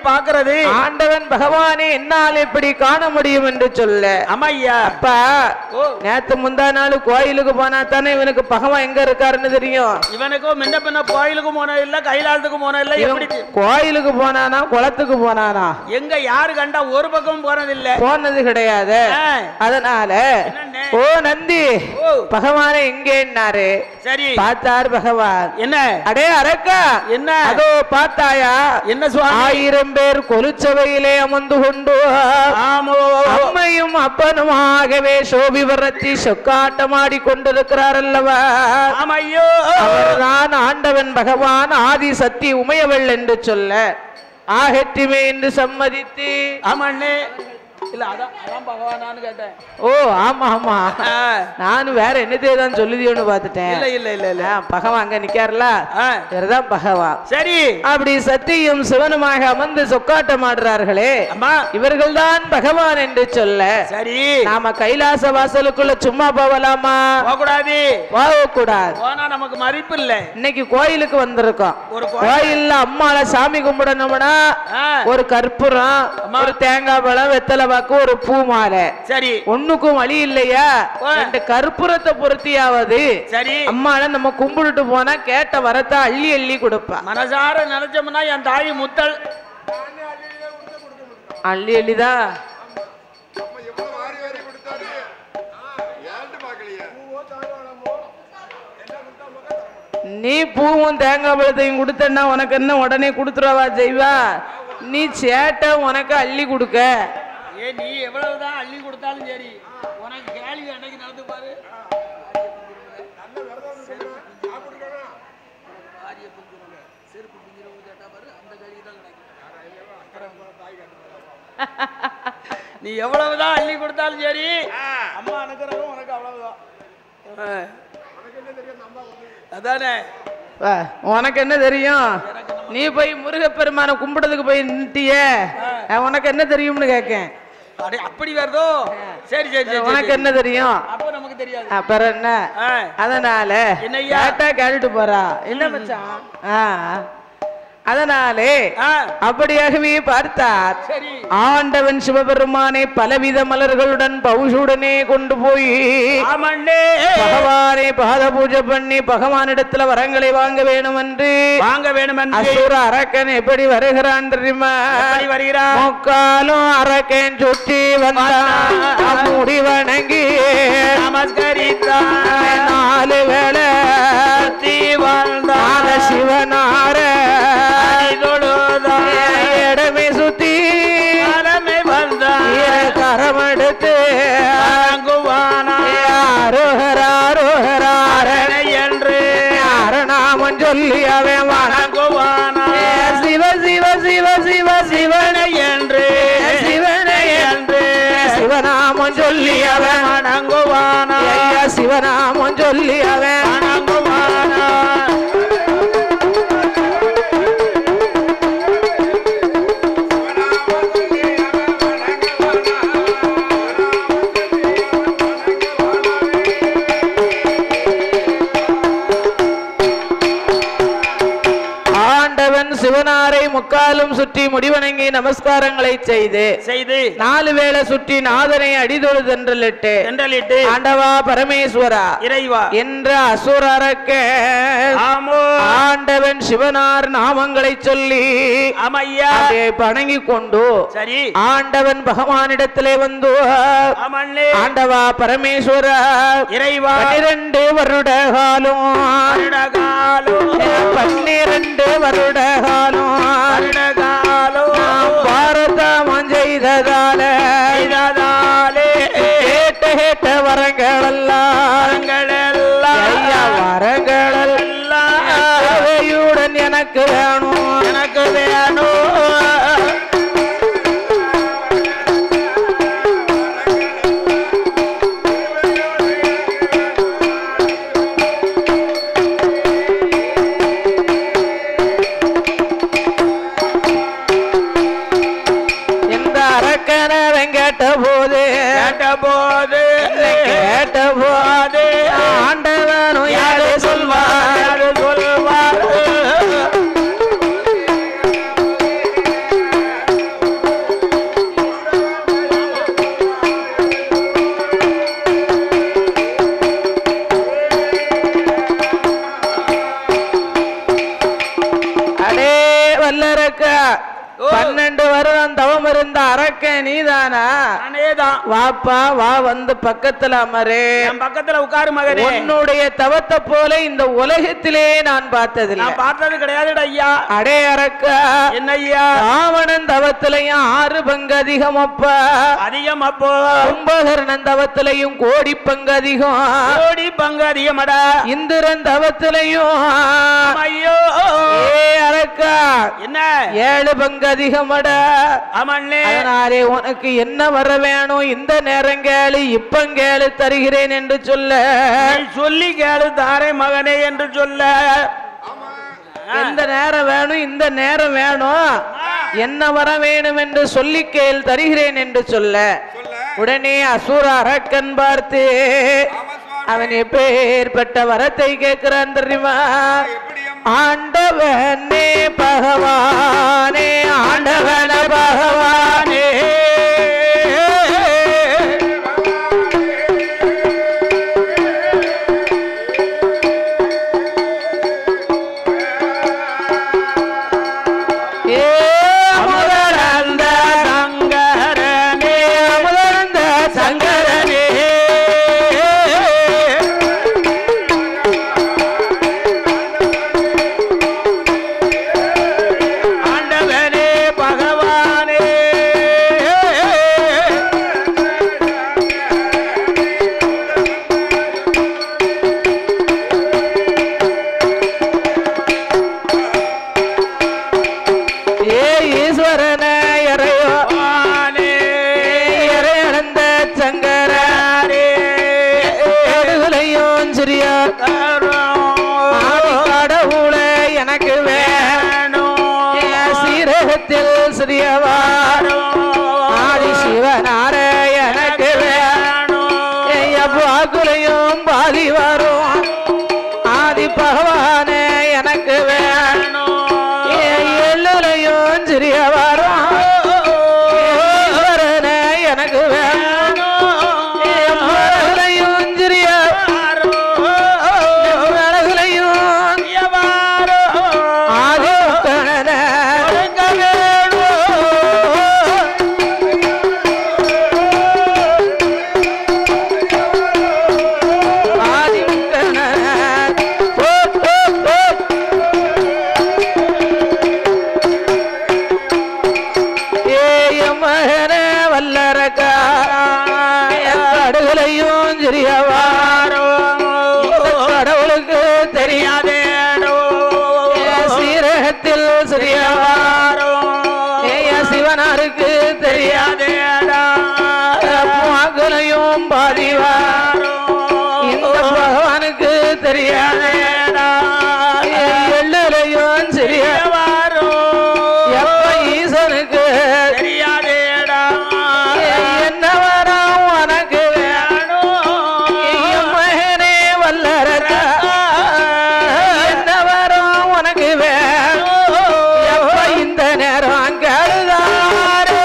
B: பாக்குறது
A: ஆண்டவன் பகவானே என்னால் எப்படி காண முடியும் என்று சொல்ல.
B: அம்மையா
A: அப்பா நேத்து முந்தா நாள் கோயிலுக்கு போனா தானே இவனுக்கு பகவான் எங்க இருக்காருன்னு தெரியும்.
B: இவனுக்கும் முன்ன பின்ன கோயிலுக்கும் போன இல்ல கைலாசத்துக்கும் போன இல்ல. எப்படி
A: கோயிலுக்கு போனானா குளத்துக்கு போனானா
B: எங்க யாரு கண்டா ஒரு பக்கம் போனதில்லை,
A: போனது கிடையாது. அதனால ஓ நந்தி பகவானே எங்கேன்னாரு. சரி பார்த்தாரு பகவான். என்ன அடே அரக்கா என்ன அதோ பார்த்தாயா என்ன சுவாமி ஆயிரம் பேர் கொலுச்சவையிலே அமர்ந்து கொண்டு அம்மையும் அப்பனுமாகவே சோபிவரத்தி சொக்காட்டமாடி கொண்டிருக்கிறார் அல்லவா. அவர்தான் ஆண்டவன் பகவான் ஆதி சக்தி உமையவள் என்று சொல்ல ஆகட்டுமே என்று சம்மதித்து ஆமாண்ணே இல்ல அதான் அதான் பகவானான்னு கேட்டேன். ஓ ஆமா ஆமா நானும் வேற என்னத்தையதான் சொல்லுதியோன்னு பாத்துட்டேன். இல்ல இல்ல இல்ல இல்ல பகவான் அங்க நிக்காருல வேறதான் பகவான். சரி அப்படி சத்தியும் சிவனுமாக அமர்ந்து சொக்காட்டம் ஆடுறார்களே இவர்கள் தான் பகவான் என்று சொல்ல சரி நாம கைலாச வாசலுக்குள்ள சும்மா போகலாமா? போகக்கூடாது போகக்கூடாது போனா நமக்கு மதிப்பு இல்ல. இன்னைக்கு கோயிலுக்கு வந்திருக்கோம். ஒரு கோயில்ல அம்மால சாமி கும்பிடணும்னா ஒரு கற்பூரம் ஒரு தேங்காய் பழம் வெத்தலை ஒரு பூ மாலை சரி ஒண்ணுக்கும் வழி இல்லையா? ரெண்டு கற்பூரத்தை பொருத்தியாவது சரி அம்மால நம்ம கும்பிட்டுட்டு போனா கேட்ட வரத்தை அள்ளி அள்ளி கொடுப்பா.
B: மனசார நினைச்சோம்னா என் தாய் முத்தல்
A: அள்ளி அள்ளிதான் நீ பூவும் தேங்காய் பழத்தையும் கொடுத்தன்னா உனக்கு என்ன உடனே கொடுத்துருவா செய்வா? நீ சேட்டை உனக்கு அள்ளி கொடுக்க.
B: ஏ நீ எவ்வளவுதான் அள்ளி கொடுத்தாலும் சரி உனக்கு கேள்வி அன்னைக்கு நடந்து பாரு. நீ எவ்வளவுதான் அள்ளி கொடுத்தாலும் சரி அம்மா அனுக்கிறதும் உனக்கு அவ்வளவுதான். அதானே
A: உனக்கு என்ன தெரியும்? நீ போய் முருகப்பெருமான கும்பிடுறதுக்கு போய் நின்ட்டிய உனக்கு என்ன தெரியும்னு கேட்கேன்.
B: அப்படி வருதோ? சரி சரி
A: உனக்கு என்ன தெரியும்?
B: அப்ப நமக்கு தெரியாது
A: அப்புறம் என்ன? அதனால கேட்டா கேட்டுட்டு போறா என்ன மச்சான். அதனாலே அப்படியாகவே பார்த்தார் ஆண்டவன் சிவபெருமானை பலவித மலர்களுடன் பவுஷுடனே கொண்டு போய் பகவானை பாத பூஜை பண்ணி பகவானிடத்துல வரங்களை வாங்க வேணும் என்று
B: வாங்க வேணும் என்று
A: அசுர அரக்கன் எப்படி வருகிறான் தெரியுமா?
B: வருகிறான்
A: முக்காலும் அரக்கன் சுற்றி வந்தான் முடி வணங்கி நமஸ்கரித்தான் நாலு வேளை வாழ்ந்தான் சிவனார இடமே சுத்தி கரம் எடுத்து
B: என்று
A: அரணாமன் சொல்லி அவன் வணங்குவானா சிவ சிவ சிவ சிவ சிவனை என்று சிவனை என்று சிவநாமன் சொல்லி அவன் வணங்குவானா சிவநாமன் சொல்லி அவன் வணங்குவானா. சிவனாரை முக்காலும் சுற்றி முடிவணங்கி நமஸ்காரங்களை செய்து
B: செய்து
A: நாலு வேளை சுற்றி நாதனை அடிதொழுது என்றலிட்டு
B: என்றலிட்டு
A: ஆண்டவா பரமேஸ்வரா
B: இறைவா
A: என்ற அசுர அரக்கன் ஆண்டவன் சிவனார் நாமங்களை சொல்லி
B: அம்மையா
A: பணங்கி கொண்டு
B: சரி
A: ஆண்டவன் பகவானிடத்திலே வந்து ஆண்டவா பரமேஸ்வரா
B: இறைவா
A: பன்னிரண்டு வருட காலம் பன்னிரண்டு வருட காலம் பாரதம் செய்ததால கேட்ட கேட்ட வரங்கள் எல்லாம் வரங்கள் எல்லாம் எனக்கு வேணும்
B: எனக்கு வேணும்.
A: கேட்ட போது
B: கேட்ட போது
A: கேட்ட போது ஆண்டவனும் யாரு சொல்வார்
B: யாரு சொல்வார்
A: வருடம் தவம் இருந்த அரக்க நீதானா?
B: நானேதான்.
A: வாப்பா வா, வந்து பக்கத்துல அமரு.
B: என் பக்கத்துல உட்காரு மகனே.
A: உன்னுடைய தவத்தை போல இந்த உலகத்திலே நான் பார்த்ததில்லை.
B: நான் பார்த்தது கிடையாதுடா ஐயா.
A: அடே அரக்கா,
B: என்ன ஐயா?
A: ராவணன் தவத்திலையும் ஆறு பங்கு அதிகம் அப்பா.
B: அதிகம் அப்போ.
A: கும்பகர்ணன் தவத்திலையும் கோடி பங்கு அதிகம்.
B: கோடி பங்கு அதிகமடா.
A: இந்திரன் தவத்திலையும்
B: ஐயோ
A: ஏ அரக்கா
B: என்ன
A: ஏழு பங்கு அதிகமடா.
B: ஆமண்ணே.
A: அதனாலே உனக்கு என்ன வர வேணும்? இந்த நேரம் கேளு, இப்ப கேளு, தருகிறேன் என்று சொல்ல.
B: சொல்லி கேளு தாரே மகனே என்று சொல்ல.
A: எந்த நேரம் வேணும்? இந்த நேரம் வேணும். என்ன வர வேணும் என்று சொல்லி கேள், தருகிறேன் என்று சொல்ல. உடனே அசுர அரக்கன் பார்த்து அவன் எப்பேற்பட்ட வரத்தை கேட்கிறான் தெரியுமா? ஆண்டவனே பகவானே, ஆண்டவன பகவானே, ஆதி சிவநாராயணக்கு வேணும். பாகுலையும் பாதி வரும். ஆதி பகவானே எனக்கு வேணும். எள்ளுலையும் சிறிய வரும். எனக்கு வேணும். சிறிய ஆதி கடவுளுக்கு தெரியாதே சீரகத்தில் சிறியவாரோ சிவனாருக்கு தெரியாதே மகளையும் பாதிவாரோ இந்த பகவானுக்கு தெரியாதே எள்ளையும் சிறியவாரோ எப்ப ஈசனுக்கு தெரியாதேடா என்ன வரம் உனக்கு வேணும் மகனே வல்லரக்கா என்ன வரம் உனக்கு வேணும் எப்ப இந்த நேரம் கழுதாரே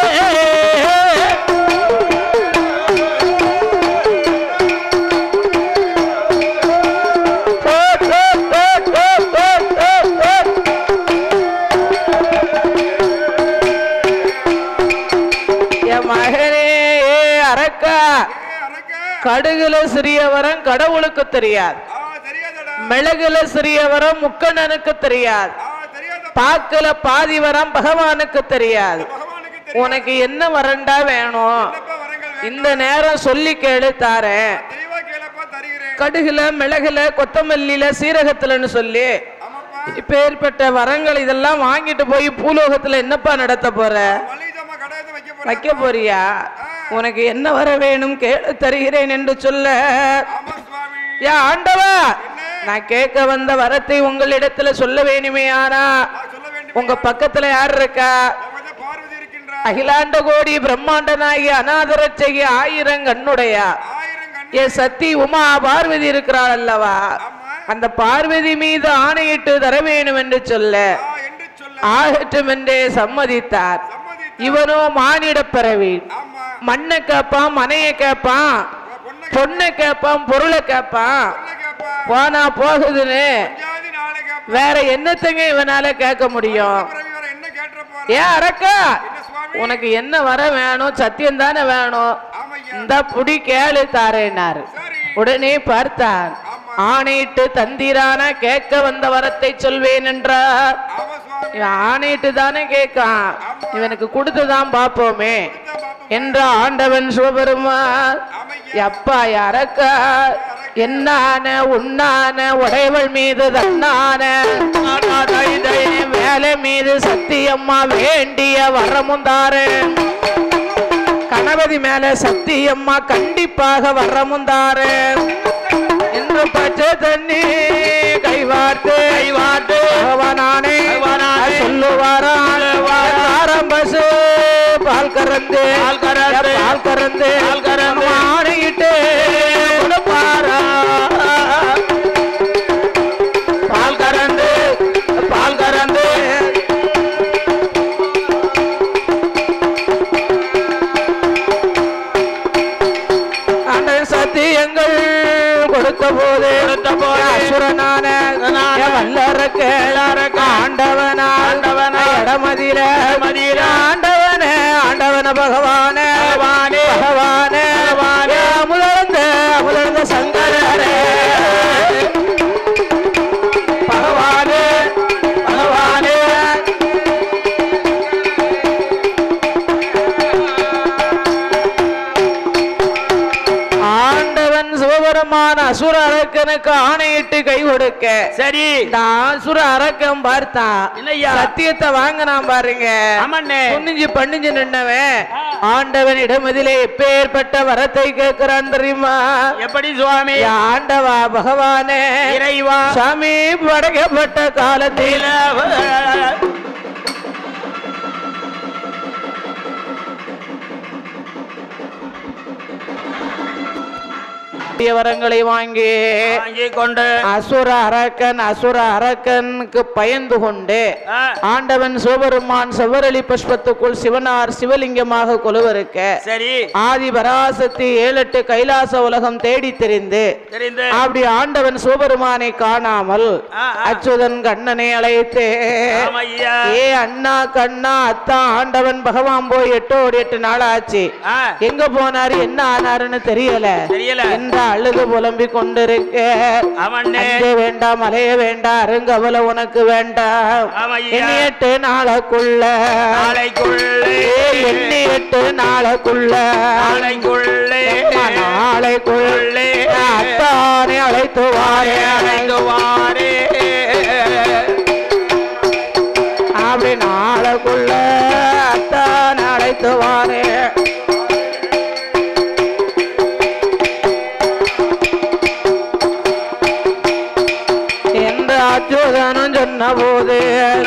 A: மகனே அரக்கா கடுகுல சிறியவரம் கடவுளுக்கு தெரியாது. மிளகுல சிறியவரம் முக்கண்ணனுக்கு தெரியாது. பாக்குல பாதி வரம் பகவானுக்கு தெரியாது. உனக்கு என்ன வரண்டா வேணும்? இந்த நேரம் சொல்லி கேளு தாரேன். கடுகுல மிளகுல கொத்தமல்லியில சீரகத்துலன்னு சொல்லி இப்பேற்பட்ட வரங்கள் இதெல்லாம் வாங்கிட்டு போய் பூலோகத்துல என்னப்பா நடத்த போற? வைக்க போறியா? உனக்கு என்ன வர வேணும் கேளு தருகிறேன் என்று சொல்ல. யா ஆண்டவா, நான் கேட்க வந்த வரத்தை உங்களிடத்துல சொல்ல வேணுமே. ஆனா உங்க பக்கத்துல யார் இருக்கா? அகிலாண்ட கோடி பிரம்மாண்டனாகி அநாதரட்சகி ஆயிரம் கண்ணுடையா ஏ சக்தி உமா பார்வதி இருக்கிறாள் அல்லவா? அந்த பார்வதி மீது ஆணையிட்டு தர வேணும் என்று சொல்ல ஆகட்டும் என்றே சம்மதித்தார். இவனோ மானிட பிறவி. மண்ணை கேட்பான், மனையை கேட்பான், பொண்ணை கேட்பான், பொருளை கேட்பான். போனா போகுதுன்னு வேற என்னத்தங்க இவனால கேட்க முடியும்? ஏன் அரக்கா உனக்கு என்ன வர வேணும்? சத்தியம் தானே வேணும். இந்த புடி கேளு தாரேனாரு. உடனே பார்த்தான். ஆணையிட்டு தந்திரான கேட்க வந்த வரத்தை சொல்வேன் என்றார். இவன் ஆணையிட்டு தானே கேட்கான், இவனுக்கு கொடுத்துதான் பார்ப்போமே என்ற ஆண்டவன் சிவபெருமான் எப்பா யாரக்க என்னான உண்ணான உடையவள் மீது தன்னான வேலை மீது சத்தியம்மா வேண்டிய வரமும் தாரு. கணபதி மேல சத்தியம்மா கண்டிப்பாக வரமும் தாரு என்று பச்சை தண்ணி கைவார்த்து கைவார்த்து பகவானே சொல்லுவாராம். பசு பால் கறந்து பால் கறந்து பால் கறந்து பால் கறந்து ஆணையிட்டு கொடுப்பாரா. பால் கறந்து பால் கறந்து அந்த சத்தியங்கள் கொடுத்த போது அசுரனான வல்லரக்க ஆண்டவன ஆண்டவன இடமதில மதியில ஆண்டவன ஆண்டவன பகவான பகவான அமுதந்த அமுதந்த சங்கரே பகவானே பகவானே ஆண்டவன் சிவபெருமான அசுர அரக்கனுக்கு ஆணையிட்டு கை கொடுக்க சரி அசுர அரக்கம் பார்த்தான். சத்தியத்தை வாங்கினான் பாருங்க. புண்ணிஞ்சு பண்ணிஞ்சு நின்னவன் ஆண்டவன் இடமதிலே எப்பேற்பட்ட வரத்தை கேட்கிறான் தெரியுமா? எப்படி சுவாமி? ஆண்டவா பகவானே இறைவா சாமி படைக்கப்பட்ட காலத்தில் வரங்களை வாங்கி கொண்டு அசுர அரக்கன் அசுர அரக்கனுக்கு பயந்து கொண்டு ஆண்டவன் சிவபெருமான் செவ்வரளி புஷ்பத்துக்குள் சிவனார் சிவலிங்கமாக கொலுவருக்க சரி ஆதி பராசக்தி ஏழெட்டு கைலாச உலகம் தேடி தெரிந்து அப்படி ஆண்டவன் சிவபெருமானை காணாமல் அச்சுதன் கண்ணனை அழைத்து ஏ அண்ணா கண்ணா அத்தா ஆண்டவன் பகவான் போய் எட்டோடு எட்டு நாள் ஆச்சு, எங்க போனாரு என்ன ஆனாருன்னு தெரியல என்ற அழுது புலம்பிக் கொண்டிருக்க வேண்டாம் அலைய வேண்டாம் அருங்கவல உனக்கு வேண்டாம். எண்ணி எட்டு நாளைக்குள்ள எண்ணி எட்டு நாளைக்குள்ள நாளைக்குள்ள அத்தானே அழைத்து வாரே அழைத்து வாரே அப்படி நாளைக்குள்ள அத்தானே அழைத்து வாரே அச்சுதனும் சொன்ன போது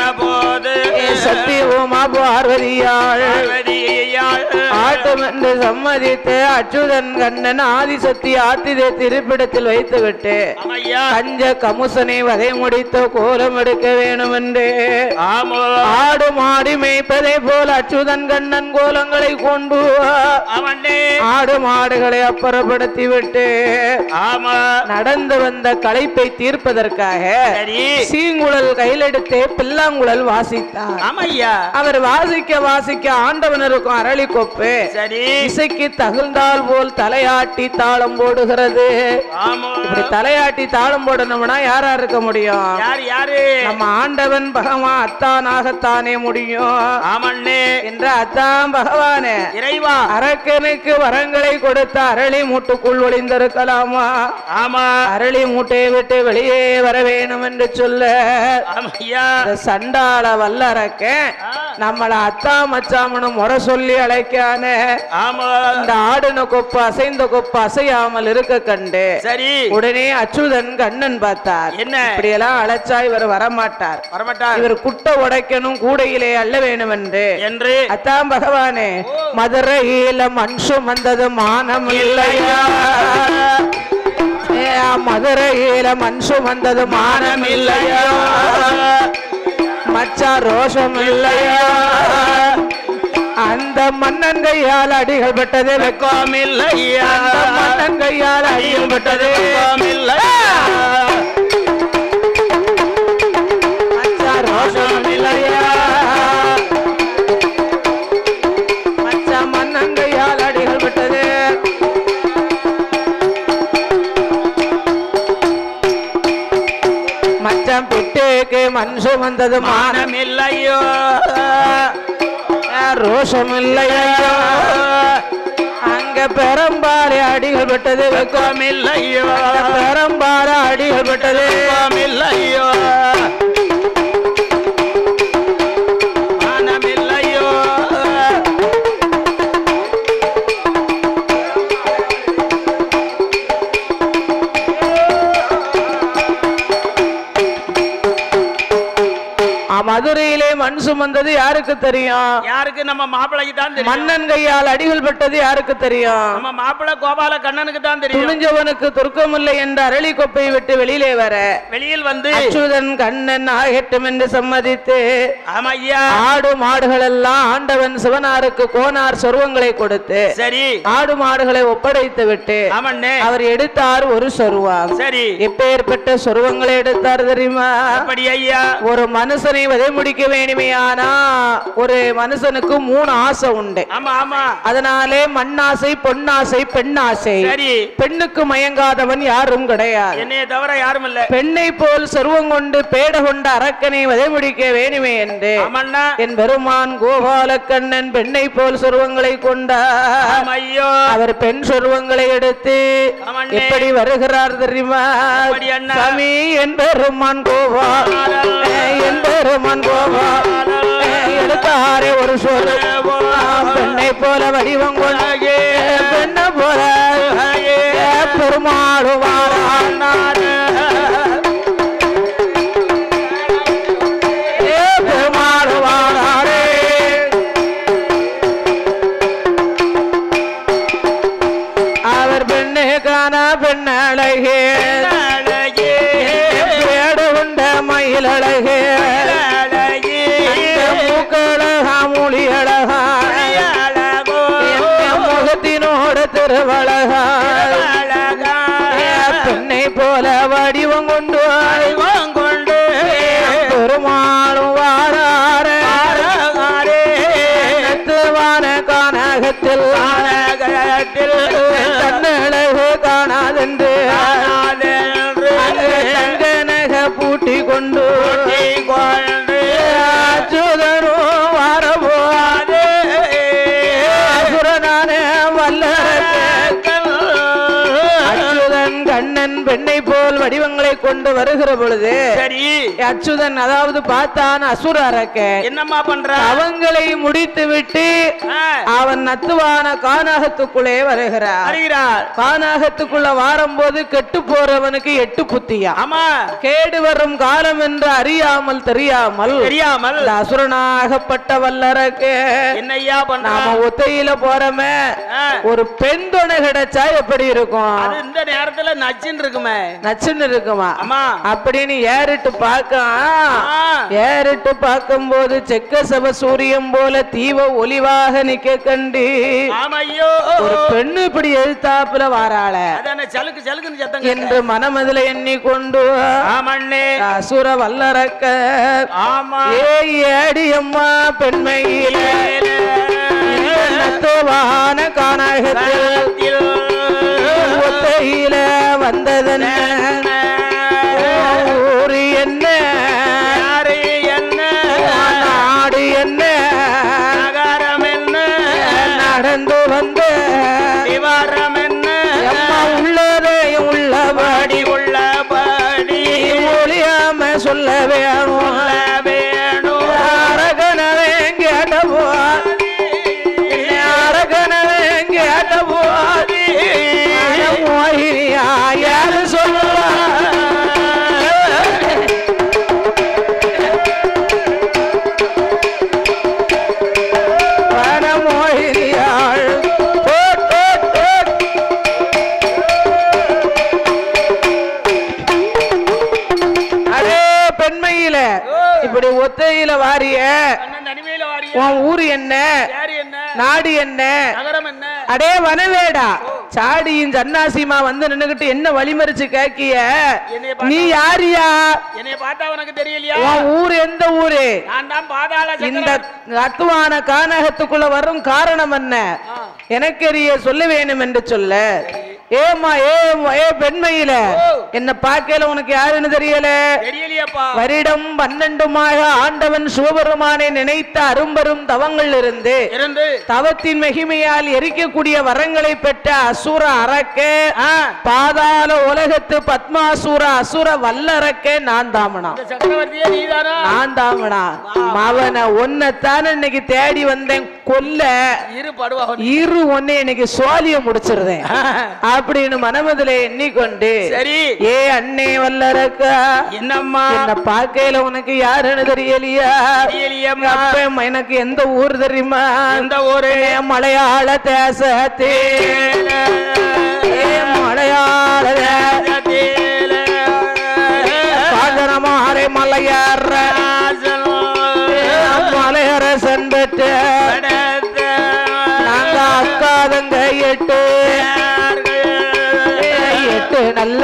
A: சத்தியமா பார்வதியாள் ஆட்டம் என்று சம்மதித்து அச்சுதன் கண்ணன் ஆதிசக்தி ஆத்திரை திருப்பிடத்தில் வைத்து விட்டு கஞ்ச கமுசனை வதை முடித்து கோலம் எடுக்க வேணும் என்று ஆடு மாடி மேய்ப்பதை போல் அச்சுதன் கண்ணன் கோலங்களை கொண்டு ஆடு மாடுகளை அப்புறப்படுத்தி விட்டு நடந்து வந்த களைப்பை தீர்ப்பதற்காக சீங்குழல் கையில் எடுத்து பில்லாங்குழல் வாசித்தார். அவர் வாசிக்க வாசிக்க ஆண்டவன் இருக்கும் அரளி கொப்பு இசைக்கு தகுந்தால் போல் தலையாட்டி தாளம் போடுகிறது. இப்படி தலையாட்டி தாளம் போடணும்னா யாரா இருக்க முடியும்? நம்ம ஆண்டவன் பகவான் அத்தானாகத்தானே முடியும் என்ற அத்தான் பகவானே இறைவா அரக்கனுக்கு வரங்களை கொடுத்த அரளி மூட்டுக்குள் ஒளிந்திருக்கலாமா? அரளி மூட்டையை விட்டு வெளியே வர வேணும் என்று சொல்ல சண்டாள வல்லரக்க நம்மள அத்தா மச்சாமனு முறை சொல்லி அழைக்கான இந்த ஆடுன கொப்பு அசைந்த கொப்பு அசையாமல் இருக்க கண்டு சரி உடனே அச்சுதன் கண்ணன் பார்த்தார். என்ன இப்படி எல்லாம் அழைச்சா இவர் வரமாட்டார் வரமாட்டார் இவர் குட்டை உடைக்கணும் கூடையிலே அள்ள வேணும் என்று என்று அத்தான் பகவானே மதுரையில மனுஷம் வந்தது மானம் இல்லையா? மதுரையில மனுஷம் வந்தது மானம் இல்லையா? மச்சா ரோஷம் இல்லையா? அந்த மன்னன் கையால் அடிகள் பெட்டது வெக்கம் இல்லையா? மன்னன் கையால் அடிகள் பெட்டது வெக்கம் இல்லையா? மச்சா ரோஷம் இல்லையா? ரோஷம் இல்லையோ அங்க பெரும்பாலே அடிகள் பட்டது வெக்கம் இல்லையோ பெரும்பால அடிகள் பட்டது வெக்கம் இல்லையோ மதுரையிலே மண் சுமந்தது யாருக்கு தெரியும்?
B: யாருக்கு? நம்ம மாப்பிளைக்கு தான் தெரியும்.
A: மன்னன் கையால் அடிகள் பட்டது யாருக்கு தெரியும்?
B: நம்ம மாப்பிளை கோபால கண்ணனுக்கு தான் தெரியும்.
A: துணிஞ்சவனுக்கு துர்க்கமில்லை என்ற அரளி கொப்பை விட்டு வெளியிலே வர
B: வெளியில் வந்து
A: அச்சுதன் கண்ணன் ஆகட்டும் என்று சம்மதித்து
B: ஆமையா
A: ஆடு மாடுகள் எல்லாம் ஆண்டவன் சிவனாருக்கு கோனார் சொருவங்களை கொடுத்து
B: சரி
A: ஆடு மாடுகளை ஒப்படைத்து விட்டு
B: ஆமண்ணே
A: அவர் எடுத்தார் ஒரு சொருவம்.
B: சரி
A: எப்பேற்பட்ட சொருவங்களை எடுத்தார் தெரியுமா?
B: அப்படி ஐயா
A: ஒரு மனுஷனை வதை முடிக்க வேணுமையானா ஒரு மனுஷனுக்கு மூணு ஆசை உண்டு.
B: ஆமா ஆமா.
A: அதனாலே மண்ணாசை பொன்னாசை பெண்ணாசை.
B: சரி
A: பெண்ணுக்கு மயங்காதவன் யாரும் கிடையாது.
B: என்னைய தவிர யாரும் இல்ல.
A: பெண்ணை போல் சொருவம் கொண்டு பேட கொண்ட அரக்கனை வதை முடிக்க வேணுமே என்று என் பெருமான் கோபால கண்ணன் பெண்ணை போல் சொருவங்களை கொண்டார். அவர் பெண் சொருவங்களை எடுத்து எப்படி வருகிறார் தெரியுமா? சாமி என் பெருமான் கோபால் என் பெருமான் கோபால் எடுத்தாரே ஒரு சொல் பெண்ணை போல வடிவம் கொண்ட பெண்ணை போல பெருமாளுவார் பெருமாளுவாரே அவர் பெண்ணை காண பெண்ணழகே பேடு கொண்ட மயில் அழகே மூலி அழகா முகத்தினோட திருவழகா பெண்ணை போல வடிவம் கொண்டு கொண்டு பெருமாளும் வாராரே கானகத்தில் தன்னழகு காணாதென்று தங்கனக பூட்டி கொண்டு அச்சுதனும் வரபோதே அசுரனான வல்லரக்கன் அச்சுதன் கண்ணன் பெண்ணை போல் வடிவங்களை கொண்டு வருகிற பொழுது
B: சரி
A: அச்சுதன் அதாவது பார்த்தான் அசுர அரக்கன்
B: என்னம்மா பண்ற
A: அவங்களை முடித்து விட்டு அவன் நத்துவான கானகத்துக்குள்ளே வருகிறார். கானகத்துக்குள்ள வாரும்போது கெட்டு போறவனுக்கு எட்டு புத்தியா?
B: ஆமா.
A: கேடு வரும் காலம் என்று அறியாமல் தெரியாமல்
B: தெரியாமல்
A: அசுரனாகப்பட்ட வல்லரக்கு
B: என்னையா பண்ண
A: நாம ஒத்தையில போறமே ஒரு பெண் துணை கிடைச்சா எப்படி இருக்கும்?
B: அது இந்த நேரத்துல நச்சுன்னு இருக்குமே.
A: நச்சுன்னு இருக்குமா?
B: ஆமா.
A: அப்படின்னு ஏறிட்டு பார்க்க ஏறிட்டு பார்க்கும் போது செக்க சப சூரியம் போல தீவ ஒளிவாக நிக்க கண்டு ஒரு பெண்ணு இப்படி எழுத்தாப்புல வாராள
B: சலுக்கு சலுக்குன்னு சத்தம்
A: என்று மனமதில எண்ணிக்கொண்டு அசுர வல்லரக்க ஏடியம்மா பெண்மையில நத்துவான கானகத்தில் ஒத்தையில வந்ததென்ன ஊரு என்ன நாடு என்ன நடந்து வந்த விவரம் என்ன உள்ளதே உள்ளபடி உள்ளபடி ஒளியாம சொல்ல வேணும் வேணும் அரகனவே கேட்ட போதி அரகனவே கேட்ட போதி மோகினியா யாரு சொல்லுவா இப்படி ஒத்தையில வாரிய உன் ஊரு என்ன நாடு என்ன அடே வனவேடா சாடியும் சன்னாசிமா வந்து நின்னுகிட்டு என்ன வழிமறிச்சு கேக்கிய நீ யாரியா?
B: என்னைய பார்த்தா உனக்கு தெரியலையா?
A: உன் ஊரு எந்த ஊரு?
B: நான் தான் பாதாள
A: இந்த அத்துவான கானகத்துக்குள்ள வரும் காரணம் என்ன எனக்கு சொல்ல வேணும் என்று சொல்ல ஏமா ஏ ஏ பெண்மையில என்ன பார்க்கல உனக்கு யாருன்னு தெரியல
B: தெரியலையாப்பா
A: வருடம் பன்னெண்டுமாக ஆண்டவன் சிவபெருமானை நினைத்த அரும்பெரும் தவங்கள் இருந்து
B: இருந்து
A: தவத்தின் மகிமையால் எரிக்கக்கூடிய வரங்களை பெற்ற அசுர அரக்க பாதாள உலகத்து பத்மாசுர அசுர வல்லரக்க நான் தாமனா
B: சக்கரவர்த்தியே நீதானா
A: நான் தாமனா மவனை ஒன்னத்தான இன்னைக்கு தேடி வந்தேன் கொல்ல
B: இரு படுவா
A: இரு ஒன்னே இன்னைக்கு சோழிய முடிச்சிருந்தேன் அப்படின்னு மனமதுல எண்ணிக்கொண்டு
B: சரி
A: ஏ அண்ணே வல்லரக்கா
B: என்னம்மா
A: என்ன பார்க்கையில உனக்கு யாருன்னு தெரியலையா
B: தெரியலையம்மா
A: அப்ப எனக்கு எந்த ஊர் தெரியுமா
B: எந்த ஊரு
A: மலையாள தேசத்தே மலையாள காஞ்சனமாறை மலையாற மலையரசன் பெற்ற நாங்க அக்காதங்க எட்டு எட்டு நல்ல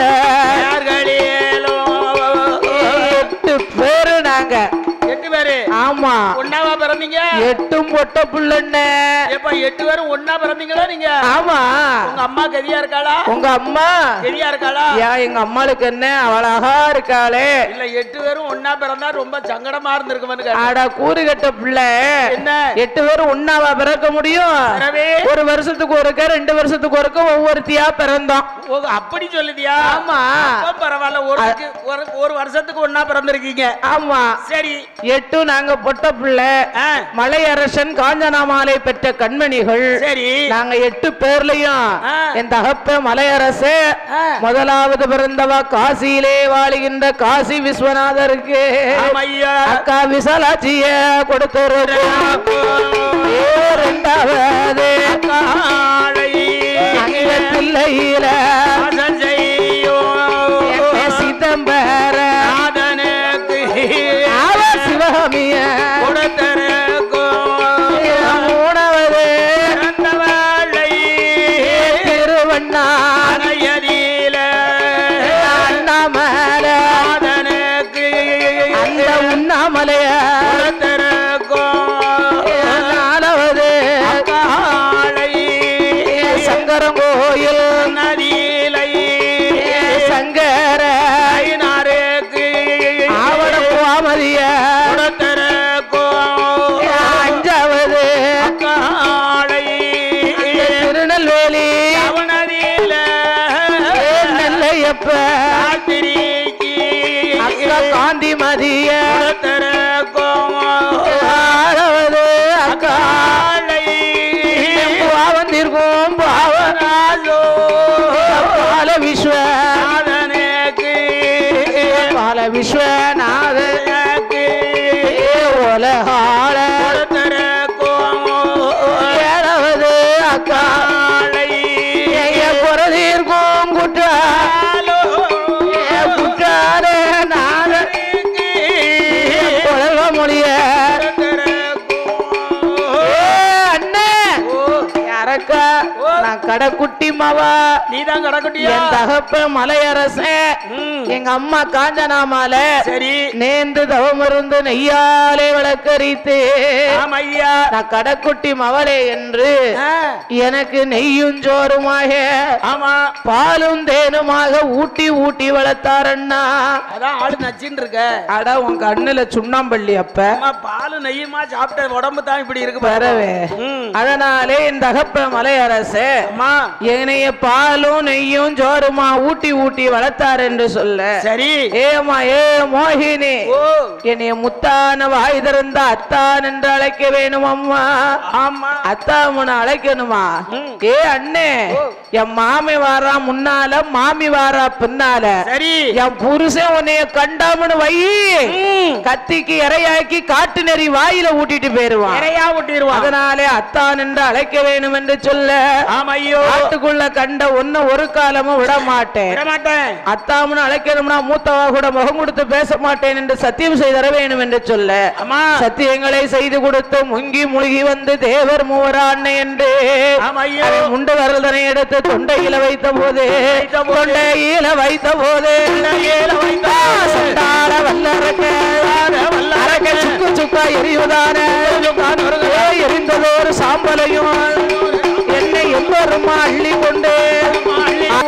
A: எட்டு பேரு நாங்க
B: எட்டு பேரு
A: ஆமா
B: ஒன்னாவா பிறந்தீங்க
A: எட்டும் பொட்ட புள்ளன்னு
B: எப்ப எட்டு பேரும் ஒன்னா பிறந்தீங்களா நீங்க
A: ஆமா
B: உங்க அம்மா கதியா இருக்காளா
A: உங்க அம்மா
B: கதியா இருக்காளா
A: ஏன் எங்க அம்மாளுக்கு என்ன அழகா இருக்காளே
B: இல்ல எட்டு பேரும் ஒன்னா பிறந்தா ரொம்ப சங்கடமா இருந்திருக்குமே
A: ஆடா கூறு கட்ட பிள்ளை
B: என்ன
A: எட்டு பேரும் ஒன்னாவா பிறக்க முடியும் ஒரு வருஷத்துக்கு ஒருக்க ரெண்டு வருஷத்துக்கு ஒருக்க ஒவ்வொருத்தியா பிறந்தோம்
B: அப்படி சொல்லுதியா
A: ஆமா
B: பரவாயில்ல ஒரு ஒரு வருஷத்துக்கு ஒன்னா பிறந்திருக்கீங்க
A: ஆமா
B: சரி
A: எட்டு நாங்க பொட்ட பிள்ளை மலையரசன் காஞ்சனாமாலை பெற்ற கண்மணிகள்
B: சரி
A: நாங்க எட்டு பேர்லயும் என் தகப்ப மலையரச முதலாவது பிறந்தவா காசியிலே வாழுகின்ற காசி விஸ்வநாதருக்கு அக்கா விசாலாட்சிய கொடுத்திருக்கோம் இரண்டாவது பிள்ளையில சிதம்பர சிவகாமிய மூணாவது திருவண்ணாமலையில அண்ணாமல அந்த உண்ணாமலைய நாலாவது சங்கரங்கோயில் சங்கர ஆவட கோமதிய அஞ்சாவது திருநெல்வேலி நெல்லையப்ப அக்கா காந்தி மதிய ஆறாவது அக்கா வந்திருக்கும் பால விஸ்வ பால விஸ்வநாத உலகால ஏழாவது அக்கா குறதீர்க்கும் குற்றா குற்றால நாத குழல்வ மொழிய அண்ணே யாரக்கா நான் கடைக்குட்டி மாவா
B: நீதான் கடைக்குட்டியா
A: என் தகப்ப மலையரசன் எங்க அம்மா காஞ்சனாமால
B: சரி
A: நேர்ந்து தவம் இருந்து நெய்யாலே விளக்கரித்து நான் கடைக்குட்டி மவளே என்று எனக்கு நெய்யும் சோறுமாக
B: ஆமா
A: பாலும் தேனுமாக ஊட்டி ஊட்டி வளர்த்தாரண்ணா
B: அதான் ஆளு நச்சின்னு இருக்க
A: அட உன் கண்ணுல சுண்ணாம்பள்ளி அப்ப
B: பாலு நெய்யுமா சாப்பிட்ட உடம்பு தான் இப்படி இருக்கு
A: பரவே அதனாலே என் தகப்ப மலையரசு என்னைய பாலும் நெய்யும் சோறுமா ஊட்டி ஊட்டி வளர்த்தார் என்று சொல்ல
B: சரி
A: ஏமா ஏ மோகினி என்னைய முத்தான வாய் திறந்த அத்தான் என்று அழைக்க வேணும் அம்மா
B: ஆமா
A: அத்தாமனை அழைக்கணுமா ஏ அண்ணே என் மாமி வாரா முன்னால மாமி வாரா பின்னால
B: சரி
A: என் புருஷன் உன்னைய கண்டாமனு வை கத்திக்கு இறையாக்கி காட்டு நெறி வாயில ஊட்டிட்டு போயிருவான்
B: இறையா ஊட்டிடுவான்
A: அதனாலே அத்தான் என்று அழைக்க வேணும் என்று சொல்ல
B: ஆமையோ
A: காட்டுக்குள்ள கண்ட ஒன்னு ஒரு காலமும் விட மாட்டேன்
B: விட மாட்டேன்
A: அத்தாமனு அழைக்கணும்னா மூத்தவா கூட முகம் கொடுத்து பேச மாட்டேன் என்று சத்தியம் செய்தர வேணும் என்று சொல்ல சத்தியங்களை செய்து கொடுத்து முங்கி முழுகி வந்து தேவர் மூவராண்ணை என்று முண்டு வரதனை எடுத்து தொண்டையில வைத்த போது தொண்டையில வைத்த போது சுக்கு சுக்கா எரியுதான எரிந்ததோரு சாம்பலையும் என்னை எல்லோரும் அள்ளி கொண்டு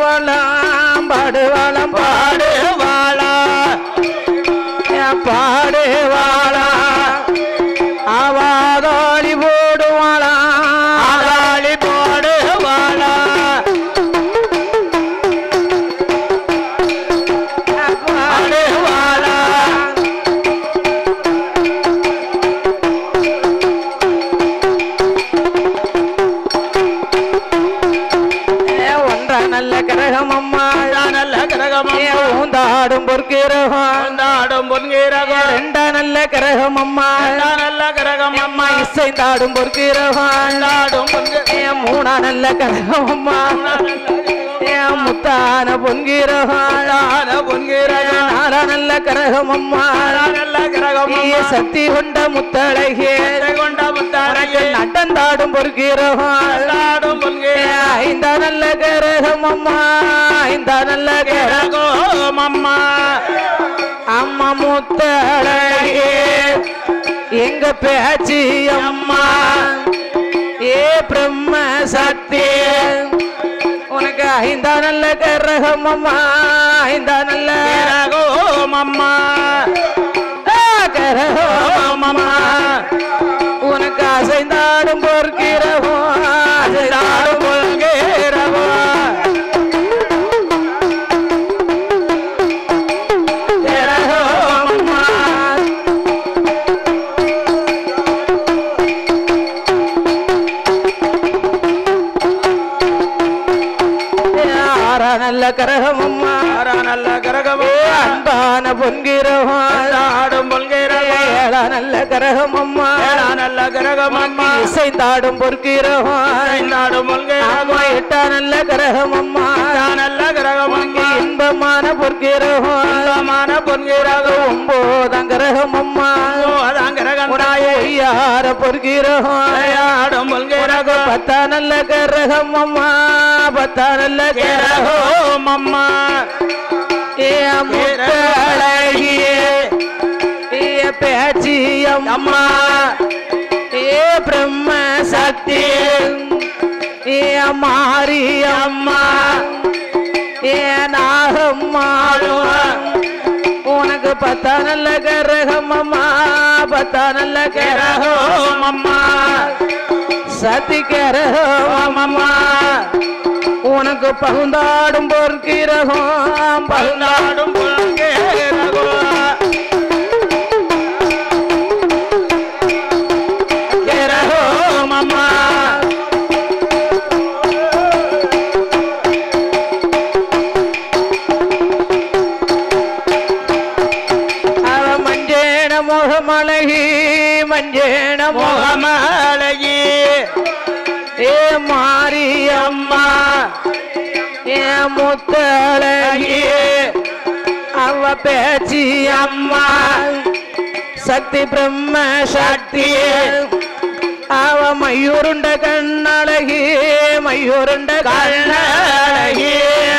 A: வந்தாடும் பொற்கிரகம்
B: வந்தாடும் பொன்கிரகம்
A: ரெண்டா நல்ல கிரகம் அம்மா
B: நல்ல கிரகம்
A: அம்மா இசைந்தாடும் பொற்கிரகம்
B: வந்தாடும் பொன்கிரகம்
A: மூணா நல்ல கிரகம் அம்மா முத்தான பொன்கிரகம்
B: பொன்கிரகம்
A: நாலா நல்ல கிரகம் அம்மா
B: நல்ல கிரகம்
A: சக்தி கொண்ட முத்தழகே
B: கொண்ட முத்தாரகே
A: நடந்தாடும் பொற்கிரகம்
B: வந்தாடும் பொன்கிரகம்
A: ஐந்தா நல்ல கிரகம் அம்மா ஐந்தா நல்ல கிரகம்
B: அம்மா
A: அம்மா முத்தழகே எங்க பேச்சு அம்மா ஏ பிரம்ம சக்தி உனக்கு ஐந்தா நல்ல கிரகம் அம்மா ஐந்தா நல்ல
B: கிரகம் அம்மா
A: கிரகம் அம்மா உனக்கு அசைந்தாடும் பொற்கிரகம் அசைந்தாடும் பொற்கிரகம் நல்ல கிரகம் அம்மா
B: நல்ல கிரகம்
A: அன்பான பொன்கிரகம்
B: ஆடும் பொன்கிரகம்
A: ஏழா நல்ல கிரகம் அம்மா
B: நல்ல கிரகம் அம்மா
A: இசைந்தாடும் பொற்கிரகம்
B: ஆடும் பொன்கிரகம்
A: எட்டா நல்ல கிரகம் அம்மா
B: நல்ல கிரகம் அம்மா
A: இன்பமான பொற்கிரகம்
B: இன்பமான பொன்கிரகம்
A: ஒன்பதாம் கிரகம் அம்மா
B: அதான் கிரகம்
A: ஐயார பொற்கிரகம்
B: ஆடும் பொன்கிரகம்
A: பத்தா நல்ல கிரகம் அம்மா பத்தா நல்ல கிரகம்
B: அம்மா
A: ஏ முத்தழகியே ஏ பேச்சி அம்மா ஏ பிரம்ம சக்தி ஏ மாரி அம்மா ஏ நாகம்மாளும் உனக்கு பத்தா நல்ல கிரகம் அம்மா பத்தா நல்ல கிரகம்
B: அம்மா
A: சத்தி கிரகம் அம்மா உனக்கு பகுந்தாடும் பொற்கிரகம்
B: பகுந்தாடும் பொன்கிரகம்
A: கிரகம் அம்மா அவ மஞ்சேன முகமழகி மஞ்சேன
B: முகமழகி
A: ஏ மாரி அம்மா ஏ முத்தழகி அவ பேச்சி அம்மா சக்தி பிரம்ம சக்தி அவ மயூருண்ட கண்ணழகி மயூருண்ட கண்ணழகி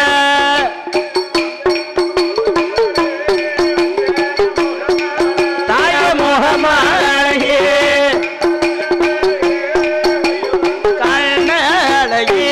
A: தாய முகமழகி கண்ணழகி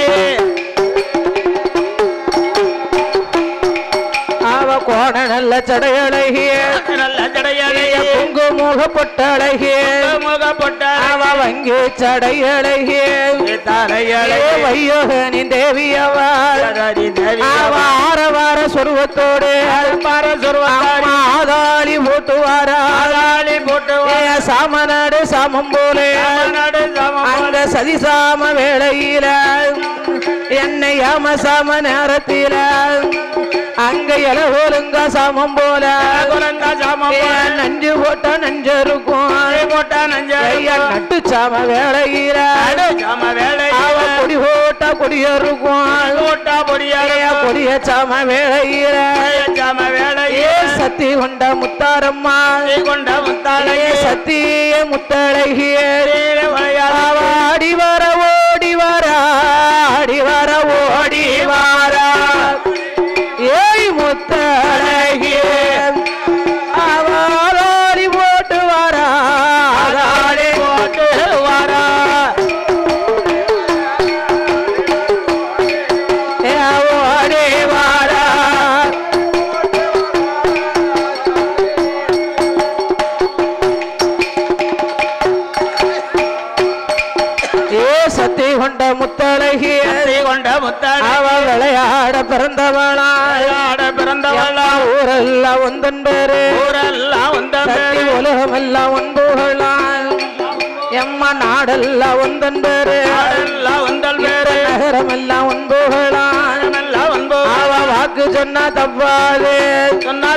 A: அவ கோண நல்ல சடையழகிய
B: நல்ல ஜடையழகி
A: பொங்கு முகப்பொட்டழகிய
B: முகப்பட்ட
A: அவ வங்கி சடையழகிய
B: தலையழகி
A: வையோகனின் தேவி அவள் அவ ஆற வார சொருவத்தோடு
B: பார சொருவாரி
A: ஆதாளி போட்டு வாரா
B: ஆளாளி போட்டு
A: சாமநாடு சாமம் போலே
B: நாடு சமம்
A: அங்க சதிசாம வேளையில என்னை யாம சாம நேரத்தில அங்க இல ஒழுங்க சாமம் போல
B: குரங்கா சமம்
A: நஞ்சு போட்ட நஞ்சருக்கும்
B: போட்டா நஞ்ச
A: நட்டு சாம வேளையில
B: சம வேலை
A: அவ கொடி போட்டா கொடியருக்கும்
B: போட்டா பொடியா
A: கொடிய சாம வேளையில
B: சம வேலை
A: ஏ சத்தி கொண்ட முத்தாரம்மா
B: கொண்ட முத்தாளையே
A: சத்திய முத்தழகிய
B: விளையாட
A: ஆடி வர ஓடி வர ஆடி வர ஓடி வர ஏய் முத்தழகிய ஆடி போட்டு வர ஆடி
B: போட்டு வாரா
A: ஓடி வர ஏ சத்தி கொண்ட முத்தழகிய
B: கொண்ட முத்தாளை
A: அவ விளையாட பிறந்தவளா
B: விளையாட பிறந்தவளா
A: ஊரெல்லாம் ஒந்தன் பேரு
B: ஊரெல்லாம் வந்த
A: சக்தி உலகமெல்லாம் ஒன்புகளால் எம்மா நாடெல்லாம் ஒந்தன் பேரு
B: எல்லாம் வந்தல் பேரு
A: நகரமெல்லாம் ஒன்புகளால்
B: எல்லாம் வன்போ
A: அவ வாக்கு சொன்னா தப்பாது
B: சொன்னா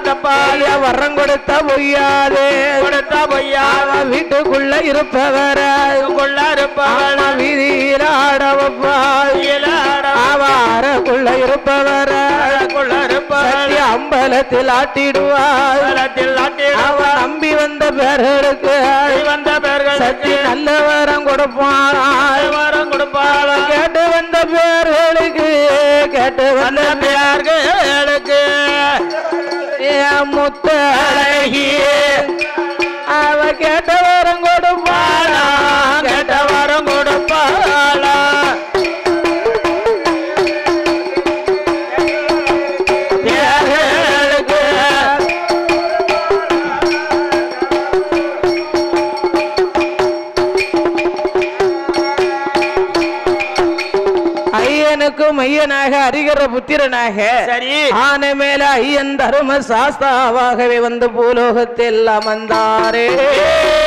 A: வரம் கொடுத்த பொய்யாதே
B: கொடுத்த பொய்யாத
A: வீட்டுக்குள்ள இருப்பவர
B: கொள்ள இருப்பவள
A: வீதியில ஆடவப்பாள் ஆவாரக்குள்ள இருப்பவர
B: கொள்ள இருப்பவள
A: அம்பலத்தில் ஆட்டிடுவாள் அவ நம்பி வந்த பேர்களுக்கு
B: வந்த பேர்கள்
A: சக்தி நல்ல வரம் கொடுப்பாள்
B: வரம் கொடுப்பாள்
A: கேட்டு வந்த பேர்களுக்கு கேட்டு வந்த
B: பேர்களுக்கு
A: முத்த அவ கேட்ட வரம் கொடுப்பாளா
B: கேட்ட வரம் கொடுப்பாளா
A: ஐயனுக்கு மையனாக அறிகிற புத்திரனாக
B: சரி
A: ஆன மேல ஐயன் தர்ம சாஸ்தாவாகவே வந்து பூலோகத்தில் அமர்ந்தாரே